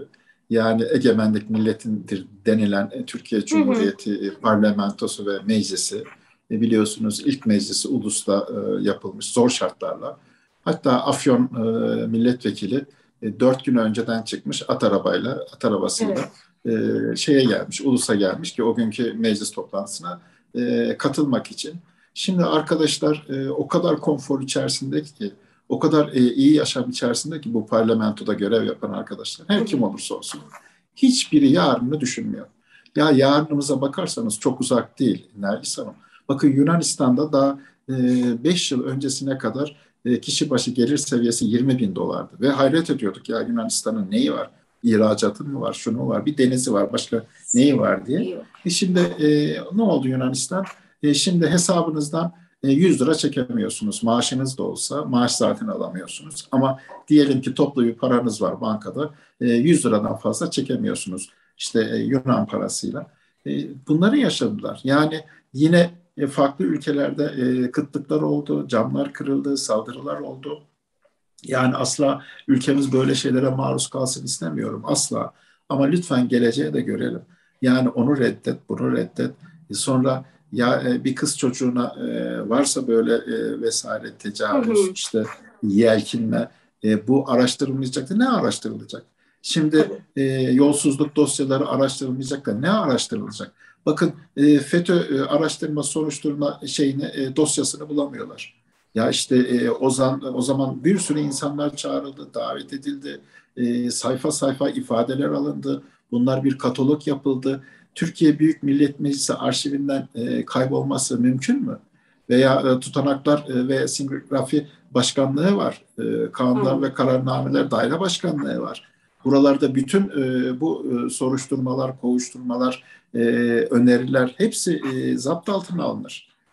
yani egemenlik milletindir denilen e, Türkiye Cumhuriyeti hı hı. parlamentosu ve meclisi e, biliyorsunuz ilk meclisi Ulus'ta e, yapılmış zor şartlarla. Hatta Afyon e, milletvekili e, dört gün önceden çıkmış at arabayla, at arabasıyla evet. e, şeye gelmiş, Ulus'a gelmiş ki o günkü meclis toplantısına E, katılmak için. Şimdi arkadaşlar e, o kadar konfor içerisinde ki, o kadar e, iyi yaşam içerisinde ki bu parlamentoda görev yapan arkadaşlar, her kim olursa olsun, hiçbiri yarını düşünmüyor. Ya yarınımıza bakarsanız çok uzak değil Nergis Hanım. Bakın Yunanistan'da daha beş e, yıl öncesine kadar e, kişi başı gelir seviyesi yirmi bin dolardı. Ve hayret ediyorduk ya Yunanistan'ın neyi var? İhracatı mı var, şunu var, bir denizi var, başka neyi var diye. E şimdi e, ne oldu Yunanistan? E, şimdi hesabınızdan e, yüz lira çekemiyorsunuz. Maaşınız da olsa maaş zaten alamıyorsunuz. Ama diyelim ki toplu bir paranız var bankada, e, yüz liradan fazla çekemiyorsunuz. İşte e, Yunan parasıyla. E, bunları yaşadılar. Yani yine e, farklı ülkelerde e, kıtlıklar oldu, camlar kırıldı, saldırılar oldu. Yani asla ülkemiz böyle şeylere maruz kalsın istemiyorum. Asla. Ama lütfen geleceğe de görelim. Yani onu reddet, bunu reddet. Sonra ya bir kız çocuğuna varsa böyle vesaire tecavüz, hı hı. işte yelkinme, bu araştırılmayacak da ne araştırılacak? Şimdi yolsuzluk dosyaları araştırılmayacak da ne araştırılacak? Bakın FETÖ araştırma soruşturma şeyini dosyasını bulamıyorlar. Ya işte e, o, zaman, o zaman bir sürü insanlar çağrıldı, davet edildi, e, sayfa sayfa ifadeler alındı. Bunlar bir katalog yapıldı. Türkiye Büyük Millet Meclisi arşivinden e, kaybolması mümkün mü? Veya e, tutanaklar e, ve singrafi başkanlığı var. E, kanunlar hmm. ve kararnameler daire başkanlığı var. Buralarda bütün e, bu e, soruşturmalar, kovuşturmalar, e, öneriler hepsi e, zapt altına alınır.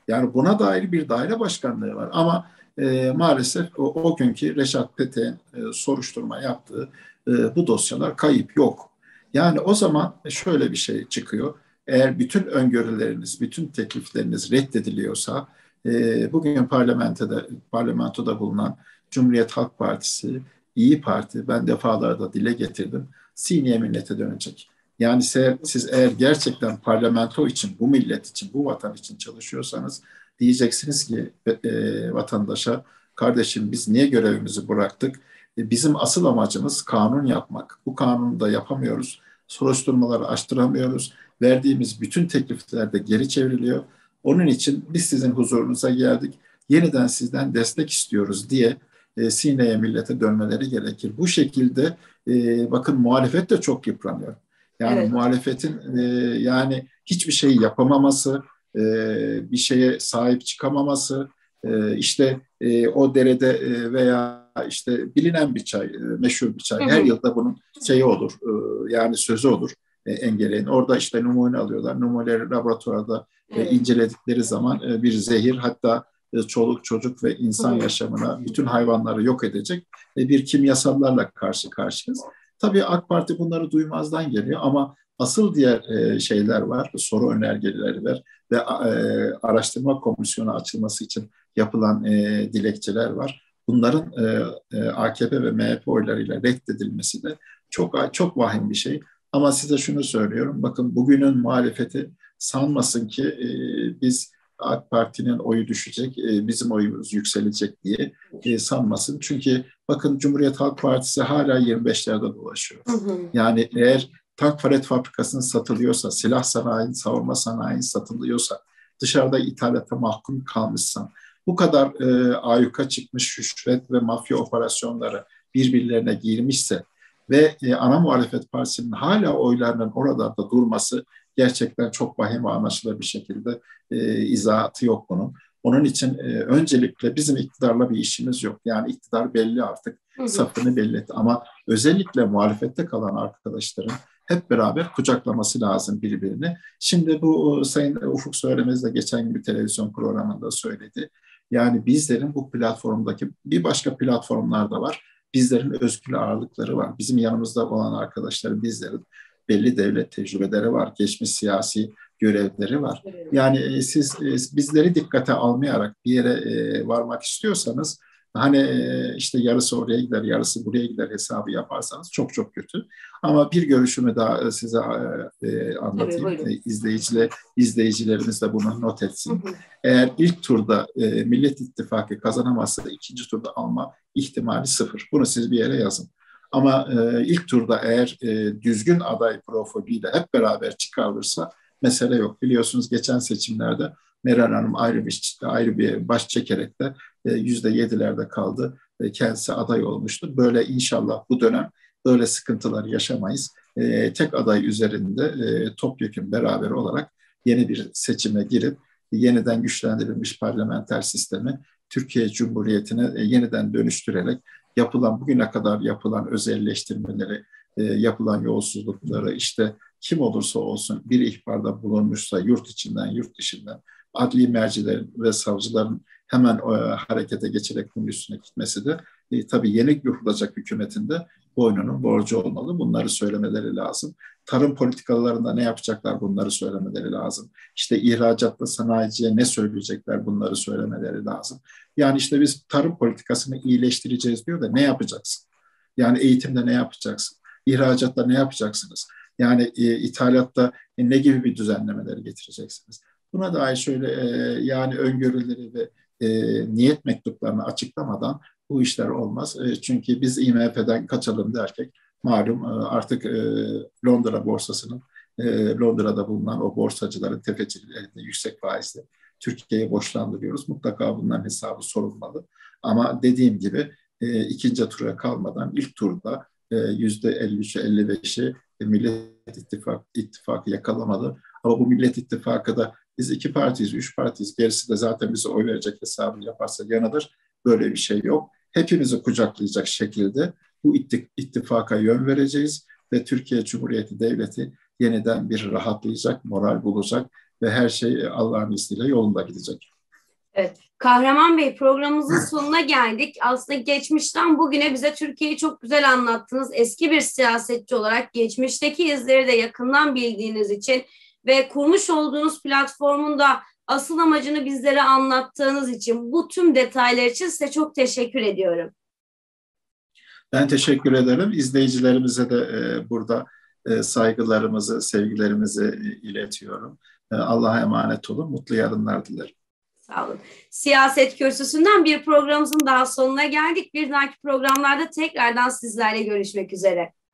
Yani buna dair bir daire başkanlığı var. Ama e, maalesef o, o günkü Reşat Petek'in e, soruşturma yaptığı e, bu dosyalar kayıp, yok. Yani o zaman şöyle bir şey çıkıyor. Eğer bütün öngörüleriniz, bütün teklifleriniz reddediliyorsa, e, bugün parlamentoda, parlamentoda bulunan Cumhuriyet Halk Partisi, İyi Parti, ben defalarda dile getirdim, sineye millete dönecek. Yani siz eğer gerçekten parlamento için, bu millet için, bu vatan için çalışıyorsanız diyeceksiniz ki e, vatandaşa, kardeşim biz niye görevimizi bıraktık? E, bizim asıl amacımız kanun yapmak. Bu kanunu da yapamıyoruz. Soruşturmaları açtıramıyoruz. Verdiğimiz bütün teklifler de geri çevriliyor. Onun için biz sizin huzurunuza geldik. Yeniden sizden destek istiyoruz diye e, sineye millete dönmeleri gerekir. Bu şekilde e, bakın muhalefet de çok yıpranıyor. Yani evet. Muhalefetin e, yani hiçbir şey yapamaması, e, bir şeye sahip çıkamaması, e, işte e, o derede e, veya işte bilinen bir çay, e, meşhur bir çay. Hı hı. Her yılda bunun şeyi olur, e, yani sözü olur e, engelleyin. Orada işte numune alıyorlar. Numuneleri laboratuvarda evet. e, inceledikleri zaman e, bir zehir, hatta e, çoluk çocuk ve insan hı hı. yaşamına, bütün hayvanları yok edecek e, bir kimyasallarla karşı karşıyayız. Tabii AK Parti bunları duymazdan geliyor ama asıl diğer e, şeyler var, soru önergeleri var ve e, araştırma komisyonu açılması için yapılan e, dilekçeler var. Bunların e, e, A K P ve M H P oylarıyla reddedilmesi de çok çok vahim bir şey. Ama size şunu söylüyorum, bakın bugünün muhalefeti sanmasın ki e, biz AK Parti'nin oyu düşecek, e, bizim oyumuz yükselecek diye e, sanmasın. Çünkü bakın Cumhuriyet Halk Partisi hala yirmi beşlerde dolaşıyor. Hı hı. Yani eğer tank palet fabrikasının satılıyorsa, silah sanayi, savunma sanayi satılıyorsa, dışarıda ithalata mahkum kalmışsan, bu kadar e, ayyuka çıkmış rüşvet ve mafya operasyonları birbirlerine girmişse ve e, ana muhalefet partisinin hala oylarının oralarda durması gerçekten çok vahim ve anlaşılır bir şekilde e, izahatı yok bunun. Onun için e, öncelikle bizim iktidarla bir işimiz yok. Yani iktidar belli artık, hı hı. safını belli etti. Ama özellikle muhalefette kalan arkadaşların hep beraber kucaklaması lazım birbirini. Şimdi bu Sayın Ufuk Söylemez de geçen gün bir televizyon programında söyledi. Yani bizlerin bu platformdaki bir başka platformlar da var. Bizlerin özgür ağırlıkları var. Bizim yanımızda olan arkadaşların, bizlerin belli devlet tecrübeleri var. Geçmiş siyasi görevleri var. Yani siz bizleri dikkate almayarak bir yere varmak istiyorsanız, hani işte yarısı oraya gider, yarısı buraya gider hesabı yaparsanız çok çok kötü. Ama bir görüşümü daha size e, anlatayım. Tabii, İzleyiciler, izleyicilerimiz de bunu not etsin. Hı hı. Eğer ilk turda e, Millet İttifakı kazanamazsa ikinci turda alma ihtimali sıfır. Bunu siz bir yere yazın. Ama e, ilk turda eğer e, düzgün aday profiliyle hep beraber çıkarılırsa mesele yok. Biliyorsunuz geçen seçimlerde Meral Hanım ayrı bir ayrı bir baş çekerek de yüzde yedilerde kaldı. E, kendisi aday olmuştu. Böyle inşallah bu dönem böyle sıkıntılar yaşamayız. E, tek aday üzerinde e, topyekun beraber olarak yeni bir seçime girip yeniden güçlendirilmiş parlamenter sistemi Türkiye Cumhuriyeti'ne e, yeniden dönüştürerek yapılan, bugüne kadar yapılan özelleştirmeleri, e, yapılan yolsuzlukları, işte kim olursa olsun bir ihbarda bulunmuşsa yurt içinden, yurt dışından adli mercilerin ve savcıların hemen e, harekete geçerek bunun üstüne gitmesi de e, tabii yeni kurulacak hükümetin de boynunun borcu olmalı. Bunları söylemeleri lazım. Tarım politikalarında ne yapacaklar, bunları söylemeleri lazım. İşte ihracatta sanayiciye ne söyleyecekler, bunları söylemeleri lazım. Yani işte biz tarım politikasını iyileştireceğiz diyor da ne yapacaksın? Yani eğitimde ne yapacaksın? İhracatta ne yapacaksınız? Yani e, ithalatta e, ne gibi bir düzenlemeleri getireceksiniz? Buna dair şöyle e, yani öngörüleri ve e, niyet mektuplarını açıklamadan bu işler olmaz. E, çünkü biz I M F'den kaçalım derken malum e, artık e, Londra borsasının, e, Londra'da bulunan o borsacıların, tefecilerin yüksek faizle Türkiye'ye borçlandırıyoruz. Mutlaka bunların hesabı sorulmalı. Ama dediğim gibi e, ikinci tura kalmadan ilk turda yüzde elli üç'e elli beş'i Millet İttifakı, İttifakı yakalamalı. Ama bu Millet İttifakı da biz iki partiyiz, üç partiyiz, gerisi de zaten bize oy verecek hesabını yaparsa yanılır. Böyle bir şey yok. Hepimizi kucaklayacak şekilde bu ittifaka yön vereceğiz ve Türkiye Cumhuriyeti Devleti yeniden bir rahatlayacak, moral bulacak ve her şey Allah'ın izniyle yolunda gidecek. Evet, Kahraman Bey, programımızın sonuna geldik. Aslında geçmişten bugüne bize Türkiye'yi çok güzel anlattınız. Eski bir siyasetçi olarak geçmişteki izleri de yakından bildiğiniz için ve kurmuş olduğunuz platformun da asıl amacını bizlere anlattığınız için, bu tüm detaylar için size çok teşekkür ediyorum. Ben teşekkür ederim. İzleyicilerimize de e, burada e, saygılarımızı, sevgilerimizi e, iletiyorum. E, Allah'a emanet olun. Mutlu yarınlar dilerim. Sağ olun. Siyaset Kürsüsü'nden bir programımızın daha sonuna geldik. Bir dahaki programlarda tekrardan sizlerle görüşmek üzere.